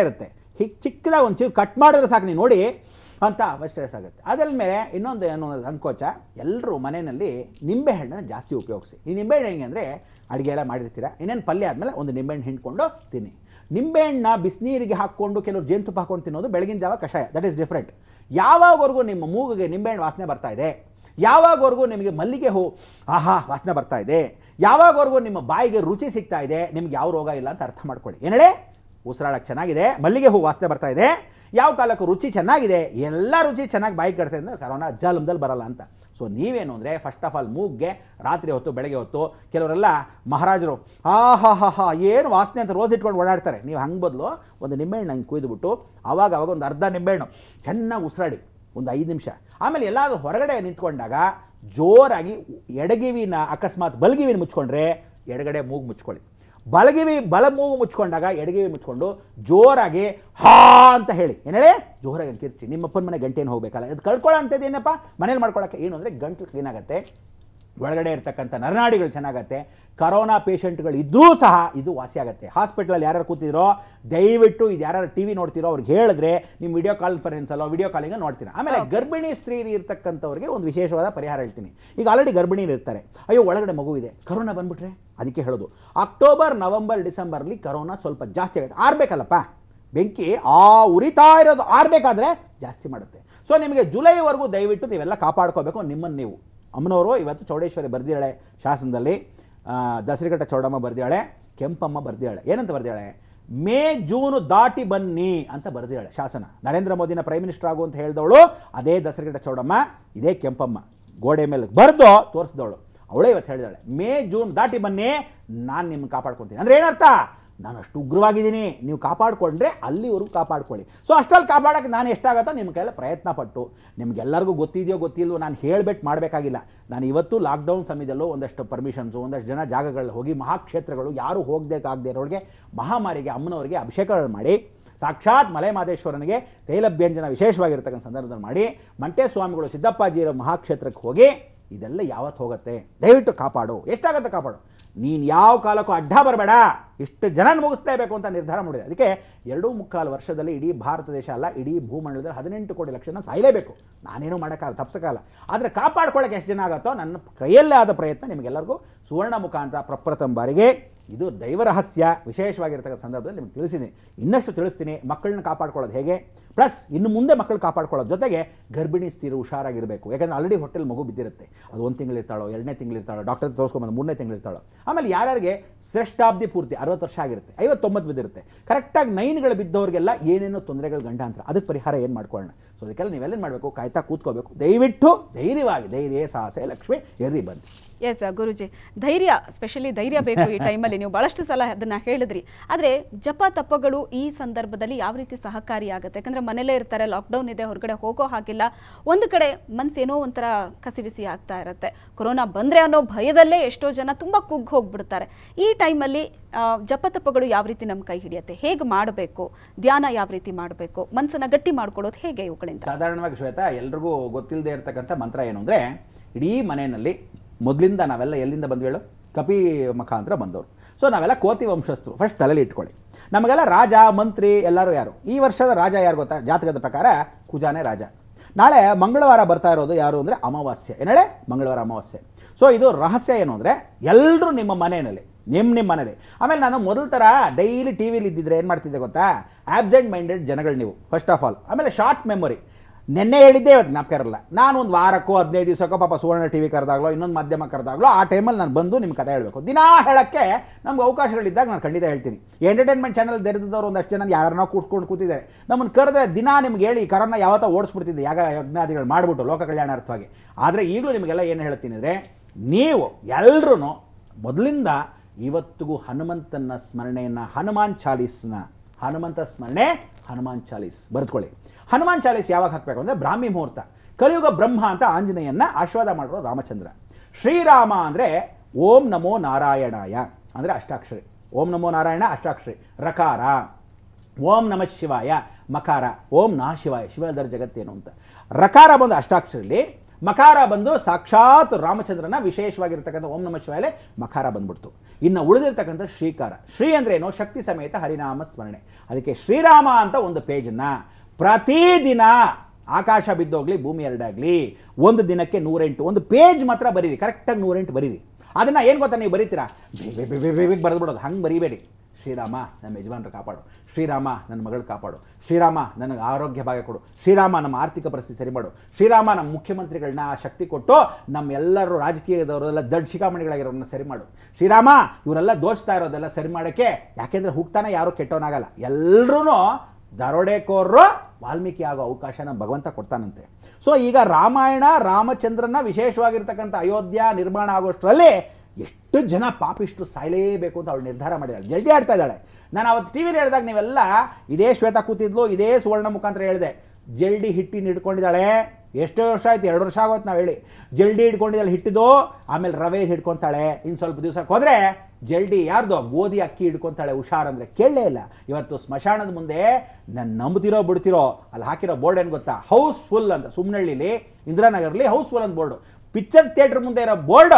ಹೀಗೆ ಚಿಕ್ಕದಾಗಿ ಒಂದು ಚೂರು ಕಟ್ ಮಾಡಿದ್ರೆ ಸಾಕು ನೀವು ನೋಡಿ ಅಂತ ಸ್ಟ್ರೆಸ್ ಆಗುತ್ತೆ. ಅದಾದ್ಮೇಲೆ ಇನ್ನೊಂದು ಏನೋ ಸಂಕೋಚ, ಎಲ್ಲರೂ ಮನೆಯಲ್ಲಿ ನಿಂಬೆಹಣ್ಣನ್ನು ಜಾಸ್ತಿ ಉಪಯೋಗಿಸಿ. ಈ ನಿಂಬೆಹಣ್ಣು ಹೆಂಗೆ ಅಂದರೆ ಅಡುಗೆ ಎಲ್ಲ ಮಾಡಿರ್ತೀರ, ಇನ್ನೇನು ಪಲ್ಯ ಆದಮೇಲೆ ಒಂದು ನಿಂಬೆಹಣ್ಣು ಹಿಂಡ್ಕೊಂಡು ತಿನ್ನಿ. ನಿಂಬೆಹಣ್ಣನ್ನ ಬಿಸಿನೀರಿಗೆ ಹಾಕ್ಕೊಂಡು ಕೆಲವರು ಜೇನುತುಪ್ಪ ಹಾಕ್ಕೊಂಡು ತಿನ್ನೋದು ಬೆಳಗಿನ ಜಾವ ಕಷಾಯ, ದಟ್ ಈಸ್ ಡಿಫ್ರೆಂಟ್. ಯಾವಾಗವರೆಗೂ ನಿಮ್ಮ ಮೂಗಿಗೆ ನಿಂಬೆಹಣ್ಣು ವಾಸನೆ ಬರ್ತಾ ಇದೆ, ಯಾವಾಗವರೆಗೂ ನಿಮಗೆ ಮಲ್ಲಿಗೆ ಹೂ ಆಹಾ ವಾಸನೆ ಬರ್ತಾ ಇದೆ, ಯಾವಾಗವರೆಗೂ ನಿಮ್ಮ ಬಾಯಿಗೆ ರುಚಿ ಸಿಗ್ತಾ ಇದೆ, ನಿಮ್ಗೆ ಯಾವ ರೋಗ ಇಲ್ಲ ಅಂತ ಅರ್ಥ ಮಾಡ್ಕೊಳ್ಳಿ. ಏನೇಳೆ ಉಸಿರಾಡಕ್ಕೆ ಚೆನ್ನಾಗಿದೆ, ಮಲ್ಲಿಗೆ ಹೂ ವಾಸನೆ ಬರ್ತಾ ಇದೆ, ಯಾವ ಕಾಲಕ್ಕೂ ರುಚಿ ಚೆನ್ನಾಗಿದೆ, ಎಲ್ಲ ರುಚಿ ಚೆನ್ನಾಗಿ ಬಾಯಿಗೆ ಕಟ್ತಾ ಅಂದರೆ ಕರೋನಾ ಜಲಮದಲ್ಲಿ ಬರಲ್ಲ ಅಂತ. ಸೊ ನೀವೇನು ಅಂದರೆ ಫಸ್ಟ್ ಆಫ್ ಆಲ್ ಮೂಗ್ಗೆ ರಾತ್ರಿ ಹೊತ್ತು ಬೆಳಗ್ಗೆ ಹೊತ್ತು ಕೆಲವರೆಲ್ಲ ಮಹಾರಾಜರು ಹಾ ಏನು ವಾಸನೆ ಅಂತ ರೋಸ್ ಇಟ್ಕೊಂಡು ಓಡಾಡ್ತಾರೆ. ನೀವು ಹಂಗೆ ಬದಲು ಒಂದು ನಿಂಬೆಹಣ್ಣು ಹಂಗೆ ಕುಯ್ದುಬಿಟ್ಟು ಅವಾಗ ಒಂದು ಅರ್ಧ ನಿಂಬೆಹಣ್ಣು ಚೆನ್ನಾಗಿ ಉಸಿರಾಡಿ ಒಂದು 5 ನಿಮಿಷ. ಆಮೇಲೆ ಎಲ್ಲಾದರೂ ಹೊರಗಡೆ ನಿಂತ್ಕೊಂಡಾಗ ಜೋರಾಗಿ ಎಡಗಿವಿನ ಅಕಸ್ಮಾತ್ ಬಲಗಿವಿನ ಮುಚ್ಕೊಂಡ್ರೆ ಎಡಗಡೆ ಮೂಗು ಮುಚ್ಕೊಳ್ಳಿ, ಬಲ ಮೂಗು ಮುಚ್ಕೊಂಡಾಗ ಎಡಗಿವಿ ಮುಚ್ಕೊಂಡು ಜೋರಾಗಿ ಹಾ ಅಂತ ಹೇಳಿ. ಏನು ಹೇಳಿ ಜೋರಾಗಿ ಕಿರ್ಚಿ. ನಿಮ್ಮಪ್ಪನ ಮನೆ ಗಂಟೆಯನ್ನು ಹೋಗಬೇಕಲ್ಲ, ಅದು ಕಳ್ಕೊಳ್ಳೋ ಅಂಥದ್ದು ಏನಪ್ಪ ಮನೇಲಿ ಮಾಡ್ಕೊಳ್ಳೋಕ್ಕೆ ಏನು ಅಂದರೆ ಗಂಟಲು ಕ್ಲೀನ್ ಆಗುತ್ತೆ, ಒಳಗಡೆ ಇರ್ತಕ್ಕಂಥ ನರನಾಡಿಗಳು ಚೆನ್ನಾಗತ್ತೆ. ಕರೋನಾ ಪೇಷಂಟ್ಗಳು ಇದ್ದರೂ ಸಹ ಇದು ವಾಸಿಯಾಗುತ್ತೆ. ಹಾಸ್ಪಿಟ್ಲಲ್ಲಿ ಯಾರು ಕೂತಿದ್ರೋ ದಯವಿಟ್ಟು ಇದು ಯಾರು ಟಿ ವಿ ನೋಡ್ತಿರೋ ಅವ್ರಿಗೆ ಹೇಳಿದ್ರೆ ನಿಮ್ಮ ವಿಡಿಯೋ ಕಾನ್ಫರೆನ್ಸಲ್ಲೋ ವಿಡಿಯೋ ಕಾಲಿಂಗ ನೋಡ್ತೀರಾ. ಆಮೇಲೆ ಗರ್ಭಿಣಿ ಸ್ತ್ರೀ ಇರ್ತಕ್ಕಂಥವ್ರಿಗೆ ಒಂದು ವಿಶೇಷವಾದ ಪರಿಹಾರ ಹೇಳ್ತೀನಿ. ಈಗ ಆಲ್ರೆಡಿ ಗರ್ಭಿಣಿರು ಇರ್ತಾರೆ, ಅಯ್ಯೋ ಒಳಗಡೆ ಮಗು ಇದೆ, ಕರೋನಾ ಬಂದುಬಿಟ್ರೆ, ಅದಕ್ಕೆ ಹೇಳೋದು ಅಕ್ಟೋಬರ್ ನವಂಬರ್ ಡಿಸೆಂಬರ್ಲಿ ಕರೋನಾ ಸ್ವಲ್ಪ ಜಾಸ್ತಿ ಆಗುತ್ತೆ. ಆರ್ಬೇಕಲ್ಲಪ್ಪ, ಬೆಂಕಿ ಉರಿತಾ ಇರೋದು ಆರಬೇಕಾದ್ರೆ ಜಾಸ್ತಿ ಮಾಡುತ್ತೆ. ಸೊ ನಿಮಗೆ ಜುಲೈವರೆಗೂ ದಯವಿಟ್ಟು ನೀವೆಲ್ಲ ಕಾಪಾಡ್ಕೋಬೇಕು ನಿಮ್ಮನ್ನು ನೀವು. ಅಮ್ಮನವರು ಇವತ್ತು ಚೌಡೇಶ್ವರಿ ಬರ್ದಿದ್ದಾಳೆ ಶಾಸನದಲ್ಲಿ, ದಸರಿಘಟ್ಟ ಚೌಡಮ್ಮ ಬರ್ದಿದ್ದಾಳೆ, ಕೆಂಪಮ್ಮ ಬರ್ದಿದ್ದಾಳೆ. ಏನಂತ ಬರ್ದಿದ್ದಾಳೆ? ಮೇ ಜೂನು ದಾಟಿ ಬನ್ನಿ ಅಂತ ಬರ್ದಿದ್ದಾಳೆ ಶಾಸನ. ನರೇಂದ್ರ ಮೋದಿನ ಪ್ರೈಮ್ ಮಿನಿಸ್ಟರ್ ಆಗು ಅಂತ ಹೇಳಿದವಳು ಅದೇ ದಸರಿಘಟ್ಟ ಚೌಡಮ್ಮ, ಇದೇ ಕೆಂಪಮ್ಮ ಗೋಡೆ ಮೇಲೆ ಬರೆದು ತೋರಿಸಿದವಳು. ಅವಳೇ ಇವತ್ತು ಹೇಳಿದಾಳೆ ಮೇ ಜೂನ್ ದಾಟಿ ಬನ್ನಿ, ನಾನು ನಿಮ್ಮನ್ನು ಕಾಪಾಡ್ಕೊತೀನಿ. ಅಂದರೆ ಏನರ್ಥ? ನಾನು ಅಷ್ಟು ಉಗ್ರವಾಗಿದ್ದೀನಿ, ನೀವು ಕಾಪಾಡಿಕೊಂಡ್ರೆ ಅಲ್ಲಿವರೆಗೂ ಕಾಪಾಡ್ಕೊಳ್ಳಿ. ಸೊ ಅಷ್ಟಲ್ಲಿ ಕಾಪಾಡೋಕ್ಕೆ ನಾನು ಎಷ್ಟಾಗುತ್ತೋ ನಿಮ್ಮ ಕೈಯಲ್ಲಿ ಪ್ರಯತ್ನ ಪಟ್ಟು, ನಿಮಗೆಲ್ಲರಿಗೂ ಗೊತ್ತಿದೆಯೋ ಗೊತ್ತಿಲ್ವೋ ನಾನು ಹೇಳಬೇಕು ಮಾಡಬೇಕಾಗಿಲ್ಲ. ನಾನು ಇವತ್ತು ಲಾಕ್ಡೌನ್ ಸಮಯದಲ್ಲೂ ಒಂದಷ್ಟು ಪರ್ಮಿಷನ್ಸು, ಒಂದಷ್ಟು ಜನ ಜಾಗಗಳಲ್ಲಿ ಹೋಗಿ ಮಹಾಕ್ಷೇತ್ರಗಳು ಯಾರೂ ಹೋಗಬೇಕಾಗದೇ ಇರೋರಿಗೆ ಮಹಾಮಾರಿಗೆ ಅಮ್ಮನವರಿಗೆ ಅಭಿಷೇಕಗಳು ಮಾಡಿ, ಸಾಕ್ಷಾತ್ ಮಲೆಮಹದೇಶ್ವರನಿಗೆ ತೈಲಭ್ಯಂಜನ ವಿಶೇಷವಾಗಿರ್ತಕ್ಕಂಥ ಸಂದರ್ಭದಲ್ಲಿ ಮಾಡಿ, ಮಂಟೆ ಸ್ವಾಮಿಗಳು ಸಿದ್ದಪ್ಪಾಜಿಯರ ಮಹಾಕ್ಷೇತ್ರಕ್ಕೆ ಹೋಗಿ ಇದೆಲ್ಲ ಯಾವತ್ತು ಹೋಗುತ್ತೆ ದಯವಿಟ್ಟು ಕಾಪಾಡು. ಎಷ್ಟಾಗುತ್ತೆ ಕಾಪಾಡು. ನೀನು ಯಾವ ಕಾಲಕ್ಕೂ ಅಡ್ಡ ಬರಬೇಡ, ಇಷ್ಟು ಜನ ಮುಗಿಸ್ಲೇಬೇಕು ಅಂತ ನಿರ್ಧಾರ ಮಾಡಿದೆ. ಅದಕ್ಕೆ 2.25 ವರ್ಷದಲ್ಲಿ ಇಡೀ ಭಾರತ ದೇಶ ಅಲ್ಲ, ಇಡೀ ಭೂಮಂಡಲದಲ್ಲಿ 18 ಕೋಟಿ ಲಕ್ಷನ ಸಾಯಲೇಬೇಕು. ನಾನೇನು ಮಾಡೋಕ್ಕಾಗಲ್ಲ, ತಪ್ಸೋಕ್ಕಾಗಲ್ಲ. ಆದರೆ ಕಾಪಾಡ್ಕೊಳ್ಳೋಕೆ ಎಷ್ಟು ಜನ ಆಗುತ್ತೋ ನನ್ನ ಕೈಯಲ್ಲೇ ಆದ ಪ್ರಯತ್ನ ನಿಮಗೆಲ್ಲರಿಗೂ ಸುವರ್ಣ ಮುಖಾಂತರ ಪ್ರಪ್ರಥಮ ಬಾರಿಗೆ ಇದು ದೈವ ರಹಸ್ಯ ವಿಶೇಷವಾಗಿರ್ತಕ್ಕಂಥ ಸಂದರ್ಭದಲ್ಲಿ ನಿಮಗೆ ತಿಳಿಸಿದ್ದೀನಿ. ಇನ್ನಷ್ಟು ತಿಳಿಸ್ತೀನಿ ಮಕ್ಕಳನ್ನ ಕಾಪಾಡ್ಕೊಳ್ಳೋದು ಹೇಗೆ, ಪ್ಲಸ್ ಇನ್ನು ಮುಂದೆ ಮಕ್ಕಳು ಕಾಪಾಡ್ಕೊಳ್ಳೋದು ಜೊತೆಗೆ ಗರ್ಭಿಣಿ ಸ್ತ್ರೀರು ಹುಷಾರಾಗಿರಬೇಕು. ಯಾಕಂದರೆ ಆಲ್ರೆಡಿ ಹೊಟ್ಟೆಲಿ ಮಗು ಬಿದ್ದಿರುತ್ತೆ, ಅದು 1 ತಿಂಗಳಿರ್ತಾಳೋ 2ನೇ ತಿಂಗಳಿರ್ತಾಳೋ, ಡಾಕ್ಟರ್ ತೋರಿಸ್ಕೊಂಬಂದು 3ನೇ ತಿಂಗಳಿರ್ತಾಳೋ. ಆಮೇಲೆ ಯಾರ್ಯಾರಿಗೆ ಶ್ರೇಷ್ಠಾಬ್ದಿ ಪೂರ್ತಿ 60 ವರ್ಷ ಆಗಿರುತ್ತೆ, 50-90 ಬಿದ್ದಿರುತ್ತೆ, ಕರೆಕ್ಟಾಗಿ 9ಗಳು ಬಿದ್ದವರಿಗೆಲ್ಲ ಏನೇನೋ ತೊಂದರೆಗಳು ಗಂಡಾಂತರ, ಅದಕ್ಕೆ ಪರಿಹಾರ ಏನು ಮಾಡ್ಕೊಳ್ಳೋಣ. ಸೊ ಅದಕ್ಕೆಲ್ಲ ನೀವೆಲ್ಲೇನು ಮಾಡಬೇಕು, ಕಾಯ್ತಾ ಕೂತ್ಕೋಬೇಕು. ದಯವಿಟ್ಟು ಧೈರ್ಯವಾಗಿ, ಧೈರ್ಯ ಸಾಹಸ ಲಕ್ಷ್ಮಿ ಎರ್ದಿ ಬಂದು. ಎಸ್ ಗುರುಜಿ, ಧೈರ್ಯ, ಸ್ಪೆಷಲಿ ಧೈರ್ಯ ಬೇಕು ಈ ಟೈಮಲ್ಲಿ. ನೀವು ಭಾಳಷ್ಟು ಸಲ ಅದನ್ನು ಹೇಳಿದ್ರಿ. ಆದರೆ ಜಪ ತಪಗಳು ಈ ಸಂದರ್ಭದಲ್ಲಿ ಯಾವ ರೀತಿ ಸಹಕಾರಿಯಾಗುತ್ತೆ? ಯಾಕಂದರೆ ಮನೇಲೇ ಇರ್ತಾರೆ, ಲಾಕ್ಡೌನ್ ಇದೆ, ಹೊರಗಡೆ ಹೋಗೋ ಹಾಗಿಲ್ಲ. ಒಂದು ಕಡೆ ಮನಸ್ಸೇನೋ ಒಂಥರ ಕಸಿಬಿಸಿ ಆಗ್ತಾ ಇರುತ್ತೆ. ಕೊರೋನಾ ಬಂದರೆ ಅನ್ನೋ ಭಯದಲ್ಲೇ ಎಷ್ಟೋ ಜನ ತುಂಬ ಕುಗ್ಗಿ ಹೋಗ್ಬಿಡ್ತಾರೆ. ಈ ಟೈಮಲ್ಲಿ ಜಪ ತಪಗಳು ಯಾವ ರೀತಿ ನಮ್ಮ ಕೈ ಹಿಡಿಯುತ್ತೆ? ಹೇಗೆ ಮಾಡಬೇಕು? ಧ್ಯಾನ ಯಾವ ರೀತಿ ಮಾಡಬೇಕು? ಮನಸ್ಸನ್ನು ಗಟ್ಟಿ ಮಾಡ್ಕೊಳ್ಳೋದು ಹೇಗೆ ಇವುಗಳಿಂದ? ಸಾಧಾರಣವಾಗಿ ಶ್ವೇತಾ, ಎಲ್ರಿಗೂ ಗೊತ್ತಿಲ್ಲದೆ ಇರತಕ್ಕಂಥ ಮಂತ್ರ ಏನು ಅಂದರೆ, ಇಡೀ ಮನೆಯಲ್ಲಿ ಮೊದಲಿಂದ ನಾವೆಲ್ಲ ಎಲ್ಲಿಂದ ಬಂದು ಹೇಳು, ಕಪಿ ಮುಖಾಂತರ ಬಂದವರು. ಸೊ ನಾವೆಲ್ಲ ಕೋತಿ ವಂಶಸ್ಥರು. ಫಸ್ಟ್ ತಲೆಯಲ್ಲಿ ಇಟ್ಕೊಳ್ಳಿ. ನಮಗೆಲ್ಲ ರಾಜ ಮಂತ್ರಿ ಎಲ್ಲರೂ ಯಾರು? ಈ ವರ್ಷದ ರಾಜ ಯಾರು ಗೊತ್ತಾ? ಜಾತಕದ ಪ್ರಕಾರ ಕುಜಾನೇ ರಾಜ. ನಾಳೆ ಮಂಗಳವಾರ ಬರ್ತಾ ಇರೋದು ಯಾರು ಅಂದರೆ ಅಮಾವಾಸ್ಯೆ. ಏನೇಳೆ? ಮಂಗಳವಾರ ಅಮಾವಾಸ್ಯೆ. ಸೊ ಇದು ರಹಸ್ಯ ಏನು ಅಂದರೆ, ಎಲ್ಲರೂ ನಿಮ್ಮ ಮನೆಯಲ್ಲಿ, ನಿಮ್ಮ ಮನೇಲಿ. ಆಮೇಲೆ ನಾನು ಮೊದಲ ಥರ ಡೈಲಿ ಟಿ ವಿಲಿ ಇದ್ದಿದ್ರೆ ಏನು ಮಾಡ್ತಿದ್ದೆ ಗೊತ್ತಾ? ಆಬ್ಸೆಂಟ್ ಮೈಂಡೆಡ್ ಜನಗಳು ನೀವು ಫಸ್ಟ್ ಆಫ್ ಆಲ್. ಆಮೇಲೆ ಶಾರ್ಟ್ ಮೆಮೊರಿ. ನೆನ್ನೆ ಹೇಳಿದ್ದೆ ಇವತ್ತು ಜ್ಞಾಪಕ ಇರಲ್ಲ. ನಾನು ಒಂದು ವಾರಕ್ಕೋ 15 ದಿವಸಕ್ಕೋ ಪಾಪ ಸುವರ್ಣ ಟಿ ವಿ ಕರೆದಾಗಲೋ ಇನ್ನೊಂದು ಮಾಧ್ಯಮ ಕರೆದಾಗಲೋ ಆ ಟೈಮಲ್ಲಿ ನಾನು ಬಂದು ನಿಮ್ಮ ಕಥೆ ಹೇಳಬೇಕು. ದಿನಾ ಹೇಳೋಕ್ಕೆ ನಮ್ಗೆ ಅವಕಾಶಗಳಿದ್ದಾಗ ನಾನು ಖಂಡಿತ ಹೇಳ್ತೀನಿ. ಎಂಟರ್ಟೈನ್ಮೆಂಟ್ ಚಾನಲ್ ತೆರೆದಿದ್ದವರು ಒಂದಷ್ಟು ಜನ ಯಾರನ್ನೋ ಕೂತ್ಕೊಂಡಿದ್ದಾರೆ. ನಮ್ಮನ್ನು ಕರೆದ್ರೆ ದಿನ ನಿಮ್ಗೆ ಹೇಳಿ ಕರೋನಾ ಯಾವತ್ತೋ ಓಡಿಸ್ಬಿಡ್ತಿದ್ದೆ, ಯಜ್ಞಾದಿಗಳು ಮಾಡಿಬಿಟ್ಟು ಲೋಕ ಕಲ್ಯಾಣಾರ್ಥವಾಗಿ. ಆದರೆ ಈಗಲೂ ನಿಮಗೆಲ್ಲ ಏನು ಹೇಳ್ತೀನಿ ಅಂದರೆ, ನೀವು ಎಲ್ಲರೂ ಮೊದಲಿಂದ ಇವತ್ತಿಗೂ ಹನುಮಂತನ ಸ್ಮರಣೆಯನ್ನು, ಹನುಮಾನ್ ಚಾಲೀಸ್ ಬರೆದುಕೊಳ್ಳಿ. ಹನುಮಾನ್ ಚಾಲೀಸ್ ಯಾವಾಗ ಹಾಕಬೇಕು ಅಂದರೆ ಬ್ರಾಹ್ಮಿ ಮುಹೂರ್ತ. ಕಲಿಯುಗ ಬ್ರಹ್ಮ ಅಂತ ಆಂಜನೇಯನ್ನ ಆಶೀರ್ವಾದ ಮಾಡಿರೋ ರಾಮಚಂದ್ರ. ಶ್ರೀರಾಮ ಅಂದರೆ ಓಂ ನಮೋ ನಾರಾಯಣಾಯ ಅಂದರೆ ಅಷ್ಟಾಕ್ಷರಿ. ಓಂ ನಮೋ ನಾರಾಯಣ ಅಷ್ಟಾಕ್ಷರಿ. ರಕಾರ. ಓಂ ನಮಃ ಶಿವಾಯ ಮಕಾರ. ಓಂ ನಾ ಶಿವಾಯ, ಶಿವದರ ಜಗತ್ತೇನು ಅಂತ. ರಕಾರ ಬಂದು ಅಷ್ಟಾಕ್ಷರಲ್ಲಿ, ಮಕಾರ ಬಂದು ಸಾಕ್ಷಾತ್ ರಾಮಚಂದ್ರನ ವಿಶೇಷವಾಗಿರ್ತಕ್ಕಂಥ ಓಂ ನಮಃ ಶಿವಾಯಲೆ ಮಕಾರ ಬಂದ್ಬಿಡ್ತು. ಇನ್ನು ಉಳಿದಿರ್ತಕ್ಕಂಥ ಶ್ರೀಕಾರ. ಶ್ರೀ ಅಂದ್ರೆ ಏನು? ಶಕ್ತಿ ಸಮೇತ ಹರಿನಾಮ ಸ್ಮರಣೆ. ಅದಕ್ಕೆ ಶ್ರೀರಾಮ ಅಂತ ಒಂದು ಪೇಜನ್ನು ಪ್ರತಿದಿನ ಆಕಾಶ ಬಿದ್ದೋಗ್ಲಿ ಭೂಮಿ ಎರಡಾಗಲಿ ಒಂದು ದಿನಕ್ಕೆ 108 ಒಂದು ಪೇಜ್ ಮಾತ್ರ ಬರೀರಿ, ಕರೆಕ್ಟಾಗಿ 108 ಬರೀರಿ. ಅದನ್ನು ಏನು ಗೊತ್ತಾ, ನೀವು ಬರೀತೀರಾ ಬೇಗ ಬರೆದ್ಬಿಡೋದು, ಹಂಗೆ ಬರೀಬೇಡಿ. ಶ್ರೀರಾಮ ನಮ್ಮ ಯಜಮಾನರು ಕಾಪಾಡು, ಶ್ರೀರಾಮ ನನ್ನ ಮಗಳು ಕಾಪಾಡು, ಶ್ರೀರಾಮ ನನಗೆ ಆರೋಗ್ಯ ಭಾಗ್ಯ ಕೊಡು, ಶ್ರೀರಾಮ ನಮ್ಮ ಆರ್ಥಿಕ ಪರಿಸ್ಥಿತಿ ಸರಿ ಮಾಡು, ಶ್ರೀರಾಮ ನಮ್ಮ ಮುಖ್ಯಮಂತ್ರಿಗಳನ್ನ ಶಕ್ತಿ ಕೊಟ್ಟು ನಮ್ಮೆಲ್ಲರೂ ರಾಜಕೀಯದವರೆಲ್ಲ ದೊಡ್ಡ ಶಿಖಾಮಣಿಗಳಾಗಿರೋರನ್ನ ಸರಿ ಮಾಡು, ಶ್ರೀರಾಮ ಇವರೆಲ್ಲ ದೋಚ್ತಾ ಇರೋದೆಲ್ಲ ಸರಿ ಮಾಡೋಕ್ಕೆ. ಯಾಕೆಂದರೆ ಹುಡ್ತಾನೆ ಯಾರೂ ಕೆಟ್ಟವನಾಗಲ್ಲ, ಎಲ್ಲರೂ ದರೋಡೆಕೋರರು ವಾಲ್ಮೀಕಿ ಆಗೋ ಅವಕಾಶ ನಮ್ಮ ಭಗವಂತ ಕೊಡ್ತಾನಂತೆ. ಸೊ ಈಗ ರಾಮಾಯಣ ರಾಮಚಂದ್ರನ ವಿಶೇಷವಾಗಿರ್ತಕ್ಕಂಥ ಅಯೋಧ್ಯ ನಿರ್ಮಾಣ ಆಗೋಷ್ಟರಲ್ಲಿ ಎಷ್ಟು ಜನ ಪಾಪಿಷ್ಟು ಸಾಯಲೇಬೇಕು ಅಂತ ಅವಳು ನಿರ್ಧಾರ ಮಾಡಿದ್ದಾಳೆ, ಜಲ್ದಿ ಆಡ್ತಾ ಇದ್ದಾಳೆ. ನಾನು ಅವತ್ತು ಟಿ ವಿಲಿ ಹೇಳಿದಾಗ ನೀವೆಲ್ಲ ಇದೇ ಶ್ವೇತಾ ಕೂತಿದ್ಲು, ಇದೇ ಸುವರ್ಣ ಮುಖಾಂತರ ಹೇಳಿದೆ, ಜಲ್ಡಿ ಹಿಟ್ಟಿನ ಹಿಡ್ಕೊಂಡಿದ್ದಾಳೆ. ಎಷ್ಟೋ ವರ್ಷ ಆಯ್ತು, 2 ವರ್ಷ ಆಗೋಯ್ತು ನಾವು ಹೇಳಿ. ಜಲ್ಡಿ ಹಿಡ್ಕೊಂಡಿದ್ದಾಳೆ ಹಿಟ್ಟಿದ್ದು, ಆಮೇಲೆ ರವೆ ಹಿಡ್ಕೊತಾಳೆ. ಇನ್ನು ಸ್ವಲ್ಪ ದಿವಸಕ್ಕೆ ಹೋದರೆ ಜಲ್ಡಿ ಯಾರ್ದು ಗೋಧಿ ಅಕ್ಕಿ ಹಿಡ್ಕೊತಾಳೆ. ಹುಷಾರಂದರೆ ಕೇಳಲೇ ಇಲ್ಲ. ಇವತ್ತು ಸ್ಮಶಾನದ ಮುಂದೆ ನಾನು ನಂಬ್ತಿರೋ ಬಿಡ್ತಿರೋ ಅಲ್ಲಿ ಹಾಕಿರೋ ಬೋರ್ಡ್ ಏನು ಗೊತ್ತಾ, ಹೌಸ್ಫುಲ್ ಅಂತ. ಸುಮ್ಮನಹಳ್ಳಿಲಿ ಇಂದಿರಾನಗರಲ್ಲಿ ಹೌಸ್ಫುಲ್ ಅಂತ ಬೋರ್ಡು, ಪಿಕ್ಚರ್ ಥಿಯೇಟ್ರ್ ಮುಂದೆ ಇರೋ ಬೋರ್ಡು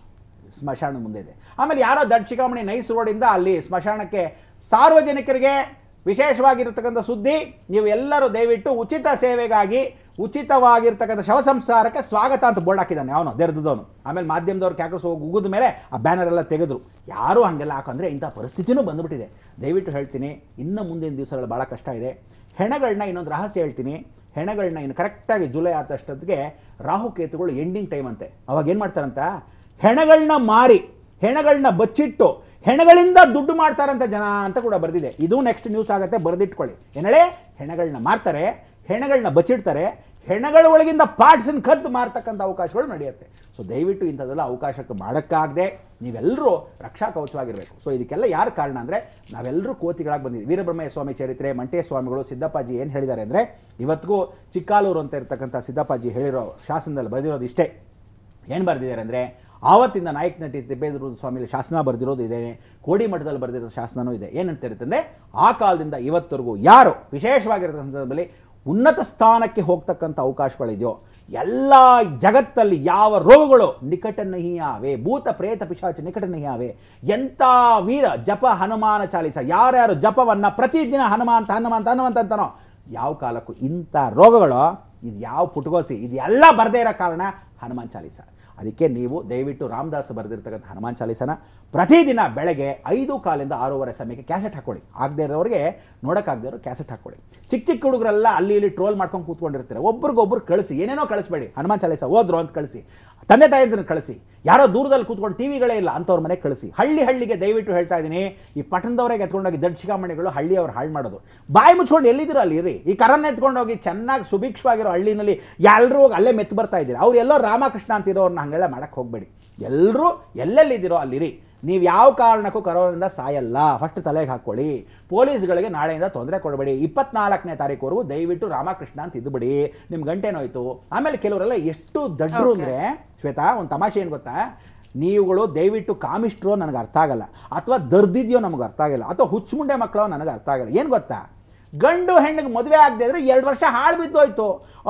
ಸ್ಮಶಾನದ ಮುಂದೆ ಇದೆ. ಆಮೇಲೆ ಯಾರೋ ದೊಡ್ಡ ಶಿಖಾಮಣಿ ನೈಸ್ ರೋಡಿಂದ ಅಲ್ಲಿ ಸ್ಮಶಾನಕ್ಕೆ ಸಾರ್ವಜನಿಕರಿಗೆ ವಿಶೇಷವಾಗಿರ್ತಕ್ಕಂಥ ಸುದ್ದಿ, ನೀವು ಎಲ್ಲರೂ ದಯವಿಟ್ಟು ಉಚಿತ ಸೇವೆಗಾಗಿ ಉಚಿತವಾಗಿರ್ತಕ್ಕಂಥ ಶವ ಸಂಸ್ಕಾರಕ್ಕೆ ಸ್ವಾಗತ ಅಂತ ಬೋರ್ಡ್ ಹಾಕಿದ್ದಾನೆ ಅವನು ದೆರ್ದವನು. ಆಮೇಲೆ ಮಾಧ್ಯಮದವ್ರು ಕ್ಯಾಕರ್ಸ್ ಹೋಗಿ ಉಗಿದ ಮೇಲೆ ಆ ಬ್ಯಾನರ್ ಎಲ್ಲ ತೆಗೆದ್ರು. ಯಾರೂ ಹಾಗೆಲ್ಲ ಹಾಕಂದರೆ ಇಂಥ ಪರಿಸ್ಥಿತಿನೂ ಬಂದುಬಿಟ್ಟಿದೆ. ದಯವಿಟ್ಟು ಹೇಳ್ತೀನಿ, ಇನ್ನು ಮುಂದಿನ ದಿವಸಗಳು ಭಾಳ ಕಷ್ಟ ಇದೆ. ಹೆಣಗಳನ್ನ ಇನ್ನೊಂದು ರಹಸ್ಯ ಹೇಳ್ತೀನಿ. ಹೆಣಗಳನ್ನ ಇನ್ನು ಕರೆಕ್ಟಾಗಿ ಜುಲೈ ಆದಷ್ಟೊತ್ತಿಗೆ ರಾಹುಕೇತುಗಳು ಎಂಡಿಂಗ್ ಟೈಮ್ ಅಂತೆ. ಅವಾಗ ಏನು ಮಾಡ್ತಾರಂತ, ಹೆಣಗಳನ್ನ ಮಾರಿ ಹೆಣಗಳನ್ನ ಬಚ್ಚಿಟ್ಟು ಹೆಣಗಳಿಂದ ದುಡ್ಡು ಮಾಡ್ತಾರಂತ ಜನ ಅಂತ ಕೂಡ ಬರೆದಿದೆ. ಇದು ನೆಕ್ಸ್ಟ್ ನ್ಯೂಸ್ ಆಗುತ್ತೆ, ಬರೆದಿಟ್ಕೊಳ್ಳಿ. ಏನೇಳೆ ಹೆಣಗಳನ್ನ ಮಾರ್ತಾರೆ, ಹೆಣಗಳನ್ನ ಬಚ್ಚಿಡ್ತಾರೆ, ಹೆಣಗಳ ಒಳಗಿಂದ ಪಾರ್ಟ್ಸನ್ನು ಕದ್ದು ಮಾರ್ತಕ್ಕಂಥ ಅವಕಾಶಗಳು ನಡೆಯುತ್ತೆ. ಸೊ ದಯವಿಟ್ಟು ಇಂಥದ್ದೆಲ್ಲ ಅವಕಾಶಕ್ಕೆ ಮಾಡೋಕ್ಕಾಗದೆ ನೀವೆಲ್ಲರೂ ರಕ್ಷಾ ಕವಚವಾಗಿರಬೇಕು. ಸೊ ಇದಕ್ಕೆಲ್ಲ ಯಾರು ಕಾರಣ ಅಂದರೆ ನಾವೆಲ್ಲರೂ ಕೋತಿಗಳಾಗಿ ಬಂದಿದ್ದೀವಿ. ವೀರಬ್ರಹ್ಮಯ್ಯ ಸ್ವಾಮಿ ಚರಿತ್ರೆ, ಮಂಟೇ ಸ್ವಾಮಿಗಳು, ಸಿದ್ದಪ್ಪಾಜಿ ಏನು ಹೇಳಿದ್ದಾರೆ ಅಂದರೆ, ಇವತ್ತಿಗೂ ಚಿಕ್ಕಾಲೂರು ಅಂತ ಇರ್ತಕ್ಕಂಥ ಸಿದ್ದಪ್ಪಾಜಿ ಹೇಳಿರೋ ಶಾಸನದಲ್ಲಿ ಬರೆದಿರೋದು ಇಷ್ಟೇ. ಏನು ಬರೆದಿದ್ದಾರೆ ಅಂದರೆ, ಆವತ್ತಿಂದ ನಾಯಕ ನಟಿ ತಿಪ್ಪೇಸ್ವಾಮಿ ಸ್ವಾಮಿ ಶಾಸನ ಬರೆದಿರೋದು ಇದೆ, ಕೋಡಿ ಮಠದಲ್ಲಿ ಬರೆದಿರೋ ಶಾಸನವೂ ಇದೆ. ಏನಂತ ಇರುತ್ತಂದರೆ, ಆ ಕಾಲದಿಂದ ಇವತ್ತರೆಗೂ ಯಾರು ವಿಶೇಷವಾಗಿರ್ತಕ್ಕಂಥ ಸಂದರ್ಭದಲ್ಲಿ ಉನ್ನತ ಸ್ಥಾನಕ್ಕೆ ಹೋಗ್ತಕ್ಕಂಥ ಅವಕಾಶಗಳಿದೆಯೋ, ಎಲ್ಲ ಜಗತ್ತಲ್ಲಿ ಯಾವ ರೋಗಗಳು ನಿಕಟನಹಿಯಾವೆ, ಭೂತ ಪ್ರೇತ ಪಿಶಾಚ ನಿಕಟನಹಿಯಾವೆ, ಎಂಥ ವೀರ ಜಪ ಹನುಮಾನ ಚಾಲಿಸ, ಯಾರ್ಯಾರು ಜಪವನ್ನು ಪ್ರತಿದಿನ ಹನುಮಾಂತ ಹನುಮಂತ ಹನುಮಂತ ಅಂತಾನೋ, ಯಾವ ಕಾಲಕ್ಕೂ ಇಂಥ ರೋಗಗಳು ಇದು ಯಾವ ಪುಟಗೋಸಿ ಇದೆಲ್ಲ ಬರದೇ ಇರೋ ಕಾರಣ ಹನುಮಾನ್ ಚಾಲಿಸ. ಅದಕ್ಕೆ ನೀವು ದಯವಿಟ್ಟು ರಾಮದಾಸ್ ಬರೆದಿರ್ತಕ್ಕಂಥ ಹನುಮಾನ್ ಚಾಲಿಸನ ಪ್ರತಿದಿನ ಬೆಳಗ್ಗೆ 5:15 6:30 ಸಮಯಕ್ಕೆ ಕ್ಯಾಸೆಟ್ ಹಾಕ್ಕೊಳ್ಳಿ. ಆಗದೇ ಇರೋರಿಗೆ ನೋಡೋಕ್ಕಾಗದೇ ಇರೋ ಕ್ಯಾಸೆಟ್ ಹಾಕ್ಕೊಳ್ಳಿ. ಚಿಕ್ಕ ಚಿಕ್ಕ ಹುಡುಗರೆಲ್ಲ ಅಲ್ಲಿ ಇಲ್ಲಿ ಟ್ರೋಲ್ ಮಾಡ್ಕೊಂಡು ಕೂತ್ಕೊಂಡಿರ್ತಾರೆ. ಒಬ್ರಿಗೊಬ್ರು ಕಳಿಸಿ, ಏನೇನೋ ಕಳಿಸ್ಬೇಡಿ. ಹನುಮಾನ್ ಚಾಲಿಸ ಓದ್ರು ಅಂತ ಕಳಿಸಿ, ತಂದೆ ತಾಯಿದ್ರನ್ನ ಕಳಿಸಿ, ಯಾರೋ ದೂರದಲ್ಲಿ ಕೂತ್ಕೊಂಡು ಟಿವಿಗಳೇ ಇಲ್ಲ ಅಂಥವ್ರ ಮನೆಗೆ ಕಳಿಸಿ. ಹಳ್ಳಿಗೆ ದಯವಿಟ್ಟು ಹೇಳ್ತಾ ಇದ್ದೀನಿ, ಈ ಪಟ್ಟಣದವರೆಗೆ ಎತ್ಕೊಂಡೋಗಿ ದೊಡ್ಡ ಶಿಖಾಮಣಿಗಳು ಹಳ್ಳಿಯವ್ರು ಹಾಳು ಮಾಡೋದು. ಬಾಯಿ ಮುಚ್ಕೊಂಡು ಎಲ್ಲಿದ್ದೀರೋ ಅಲ್ಲಿ ಇರಿ. ಈ ಕರನ್ನ ಎತ್ಕೊಂಡೋಗಿ ಚೆನ್ನಾಗಿ ಸುಭಿಕ್ಷವಾಗಿರೋ ಹಳ್ಳಿನಲ್ಲಿ ಎಲ್ಲರೂ ಹೋಗಿ ಅಲ್ಲೇ ಮೆತ್ತು ಬರ್ತಾ ಇದ್ದೀರಿ. ಅವ್ರು ಎಲ್ಲೋ ರಾಮಕೃಷ್ಣ ಅಂತಿರೋರನ್ನ ಹಂಗೆಲ್ಲ ಮಾಡೋಕ್ಕೆ ಹೋಗಬೇಡಿ. ಎಲ್ಲರೂ ಎಲ್ಲೆಲ್ಲಿದ್ದೀರೋ ಅಲ್ಲಿರಿ. ನೀವು ಯಾವ ಕಾರಣಕ್ಕೂ ಕರೋನಾದಿಂದ ಸಾಯಲ್ಲ, ಫಸ್ಟ್ ತಲೆಗೆ ಹಾಕ್ಕೊಳ್ಳಿ. ಪೊಲೀಸ್ಗಳಿಗೆ ನಾಳೆಯಿಂದ ತೊಂದರೆ ಕೊಡಬೇಡಿ. 24ನೇ ತಾರೀಕುವರೆಗೂ ದಯವಿಟ್ಟು ರಾಮಕೃಷ್ಣ ಅಂತ ಇದ್ದುಬಿಡಿ. ನಿಮ್ಮ ಗಂಟೆನೋಯ್ತು. ಆಮೇಲೆ ಕೆಲವರೆಲ್ಲ ಎಷ್ಟು ದಡ್ರು ಅಂದರೆ, ಶ್ವೇತಾ ಒಂದು ತಮಾಷೆ ಏನು ಗೊತ್ತಾ, ನೀವುಗಳು ದಯವಿಟ್ಟು ಕಾಮಿಸ್ಟ್ರೋ ನನಗೆ ಅರ್ಥ ಆಗಲ್ಲ, ಅಥವಾ ದರ್ದಿದ್ಯೋ ನಮಗೆ ಅರ್ಥ ಆಗಿಲ್ಲ, ಅಥವಾ ಹುಚ್ಚುಮುಂಡೆ ಮಕ್ಕಳೋ ನನಗೆ ಅರ್ಥ ಆಗಲ್ಲ. ಏನು ಗೊತ್ತಾ, ಗಂಡು ಹೆಣ್ಣಿಗೆ ಮದುವೆ ಆಗದೆ ಇದ್ರೆ 2 ವರ್ಷ ಹಾಳು ಬಿದ್ದೋಯ್ತು,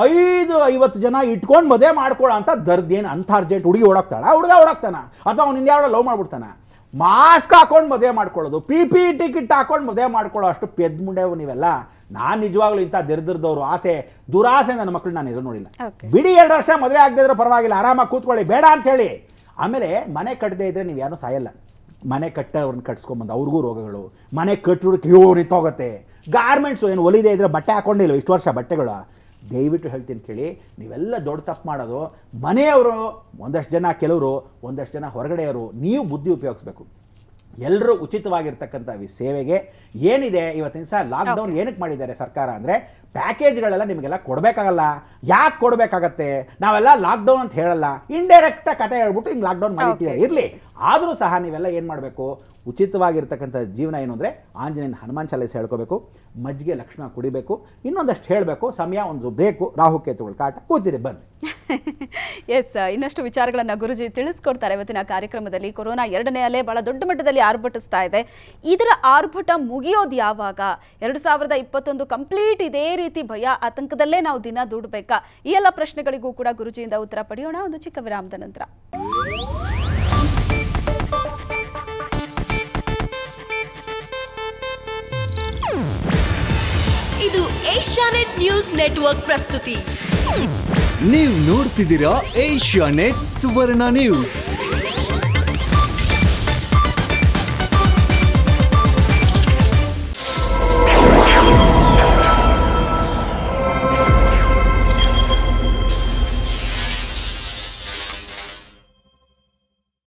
50 ಜನ ಇಟ್ಕೊಂಡು ಮದುವೆ ಮಾಡ್ಕೊಳ್ಳೋ ಅಂತ ದರ್ದೇನು ಅಂಥ ಅರ್ಜೆಂಟ್ ಹುಡುಗಿ ಓಡೋಗ್ತಾಳ, ಹುಡುಗ ಓಡೋಗ್ತಾನ, ಅಥವಾ ಅವ್ನಿಂದ ಯಾವಳ ಲವ್ ಮಾಡ್ಬಿಡ್ತಾನ. ಮಾಸ್ಕ್ ಹಾಕೊಂಡು ಮದುವೆ ಮಾಡ್ಕೊಳ್ಳೋದು, PPE ಕಿಟ್ ಹಾಕೊಂಡು ಮದುವೆ ಮಾಡ್ಕೊಳ್ಳೋ ಅಷ್ಟು ಪೆದ್ ಮುಂಡೆವು ನೀವೆಲ್ಲ. ನಾನು ನಿಜವಾಗ್ಲೂ ಇಂಥ ದರಿದ್ರದವರು ಆಸೆ ದುರಾಸೆ ನನ್ನ ಮಕ್ಕಳು ನಾನು ಇರೋ ನೋಡಿಲ್ಲ. ಬಿಡಿ 2 ವರ್ಷ ಮದುವೆ ಆಗದೆ ಇದ್ರೂ ಪರವಾಗಿಲ್ಲ, ಆರಾಮಾಗಿ ಕೂತ್ಕೊಳ್ಳಿ, ಬೇಡ ಅಂತ ಹೇಳಿ. ಆಮೇಲೆ ಮನೆ ಕಟ್ಟದೇ ಇದ್ದರೆ ನೀವು ಯಾರೂ ಸಾಯಲ್ಲ. ಮನೆ ಕಟ್ಟೋರನ್ನ ಕಟ್ಸ್ಕೊಂಬಂದು ಅವ್ರಿಗೂ ರೋಗಗಳು, ಮನೆ ಕಟ್ಟೋದಕ್ಕೆ ನಿಂತೋಗುತ್ತೆ. ಗಾರ್ಮೆಂಟ್ಸು ಏನು ಹೊಲಿದೇ ಇದ್ದರೆ ಬಟ್ಟೆ ಹಾಕ್ಕೊಂಡಿಲ್ಲ ಇಷ್ಟು ವರ್ಷ ಬಟ್ಟೆಗಳು. ದಯವಿಟ್ಟು ಹೇಳ್ತೀನಿ ಕೇಳಿ, ನೀವೆಲ್ಲ ದೊಡ್ಡ ತಪ್ಪು ಮಾಡೋದು ಮನೆಯವರು ಒಂದಷ್ಟು ಜನ, ಕೆಲವರು ಒಂದಷ್ಟು ಜನ ಹೊರಗಡೆಯವರು. ನೀವು ಬುದ್ಧಿ ಉಪಯೋಗಿಸ್ಬೇಕು. ಎಲ್ಲರೂ ಉಚಿತವಾಗಿರ್ತಕ್ಕಂಥ ಸೇವೆಗೆ ಏನಿದೆ ಇವತ್ತಿನ ಸಹ ಲಾಕ್ಡೌನ್ ಏನಕ್ಕೆ ಮಾಡಿದ್ದಾರೆ ಸರ್ಕಾರ ಅಂದರೆ, ಪ್ಯಾಕೇಜ್ಗಳೆಲ್ಲ ನಿಮಗೆಲ್ಲ ಕೊಡಬೇಕಾಗಲ್ಲ. ಯಾಕೆ ಕೊಡಬೇಕಾಗತ್ತೆ, ನಾವೆಲ್ಲ ಲಾಕ್ಡೌನ್ ಅಂತ ಹೇಳಲ್ಲ, ಇಂಡೈರೆಕ್ಟಾಗಿ ಕತೆ ಹೇಳ್ಬಿಟ್ಟು ಹಿಂಗೆ ಲಾಕ್ಡೌನ್ ಮಾಡಿಟ್ಟಿದ್ದಾರೆ. ಇರಲಿ, ಆದರೂ ಸಹ ನೀವೆಲ್ಲ ಏನು ಮಾಡಬೇಕು, ಉಚಿತವಾಗಿರ್ತಕ್ಕಂಥ ಜೀವನ ಏನು ಅಂದರೆ ಆಂಜನೇಯನ ಹನುಮಾನ್ ಚಾಲಿಸ ಹೇಳ್ಕೋಬೇಕು, ಮಜ್ಜಿಗೆ ಲಕ್ಷಣ ಕುಡಿಬೇಕು, ಇನ್ನೊಂದಷ್ಟು ಹೇಳಬೇಕು, ಸಮಯ ಒಂದು ಬೇಕು, ರಾಹುಕೇತುಗಳು ಕಾಟ ಕೂತಿರಿ ಬನ್ನಿ. ಎಸ್, ಇನ್ನಷ್ಟು ವಿಚಾರಗಳನ್ನು ಗುರುಜಿ ತಿಳಿಸ್ಕೊಡ್ತಾರೆ ಇವತ್ತಿನ ಕಾರ್ಯಕ್ರಮದಲ್ಲಿ. ಕೊರೋನಾ 2ನೇ ಅಲೆ ಬಹಳ ದೊಡ್ಡ ಮಟ್ಟದಲ್ಲಿ ಆರ್ಭಟಿಸ್ತಾ ಇದೆ. ಇದರ ಆರ್ಭಟ ಮುಗಿಯೋದು ಯಾವಾಗ? 2021 ಕಂಪ್ಲೀಟ್ ಇದೇ ರೀತಿ ಭಯ ಆತಂಕದಲ್ಲೇ ನಾವು ದಿನ ದೂಡಬೇಕಾ? ಈ ಎಲ್ಲ ಪ್ರಶ್ನೆಗಳಿಗೂ ಕೂಡ ಗುರುಜಿಯಿಂದ ಉತ್ತರ ಪಡೆಯೋಣ ಒಂದು ಚಿಕ್ಕ ವಿರಾಮದ ನಂತರ. ಇದು ಏಷ್ಯಾನೆಟ್ ನ್ಯೂಸ್ ನೆಟ್ವರ್ಕ್ ಪ್ರಸ್ತುತಿ. ನೀವು ನೋಡ್ತಿದ್ದೀರಾ ಏಷ್ಯಾನೆಟ್ ಸುವರ್ಣ ನ್ಯೂಸ್.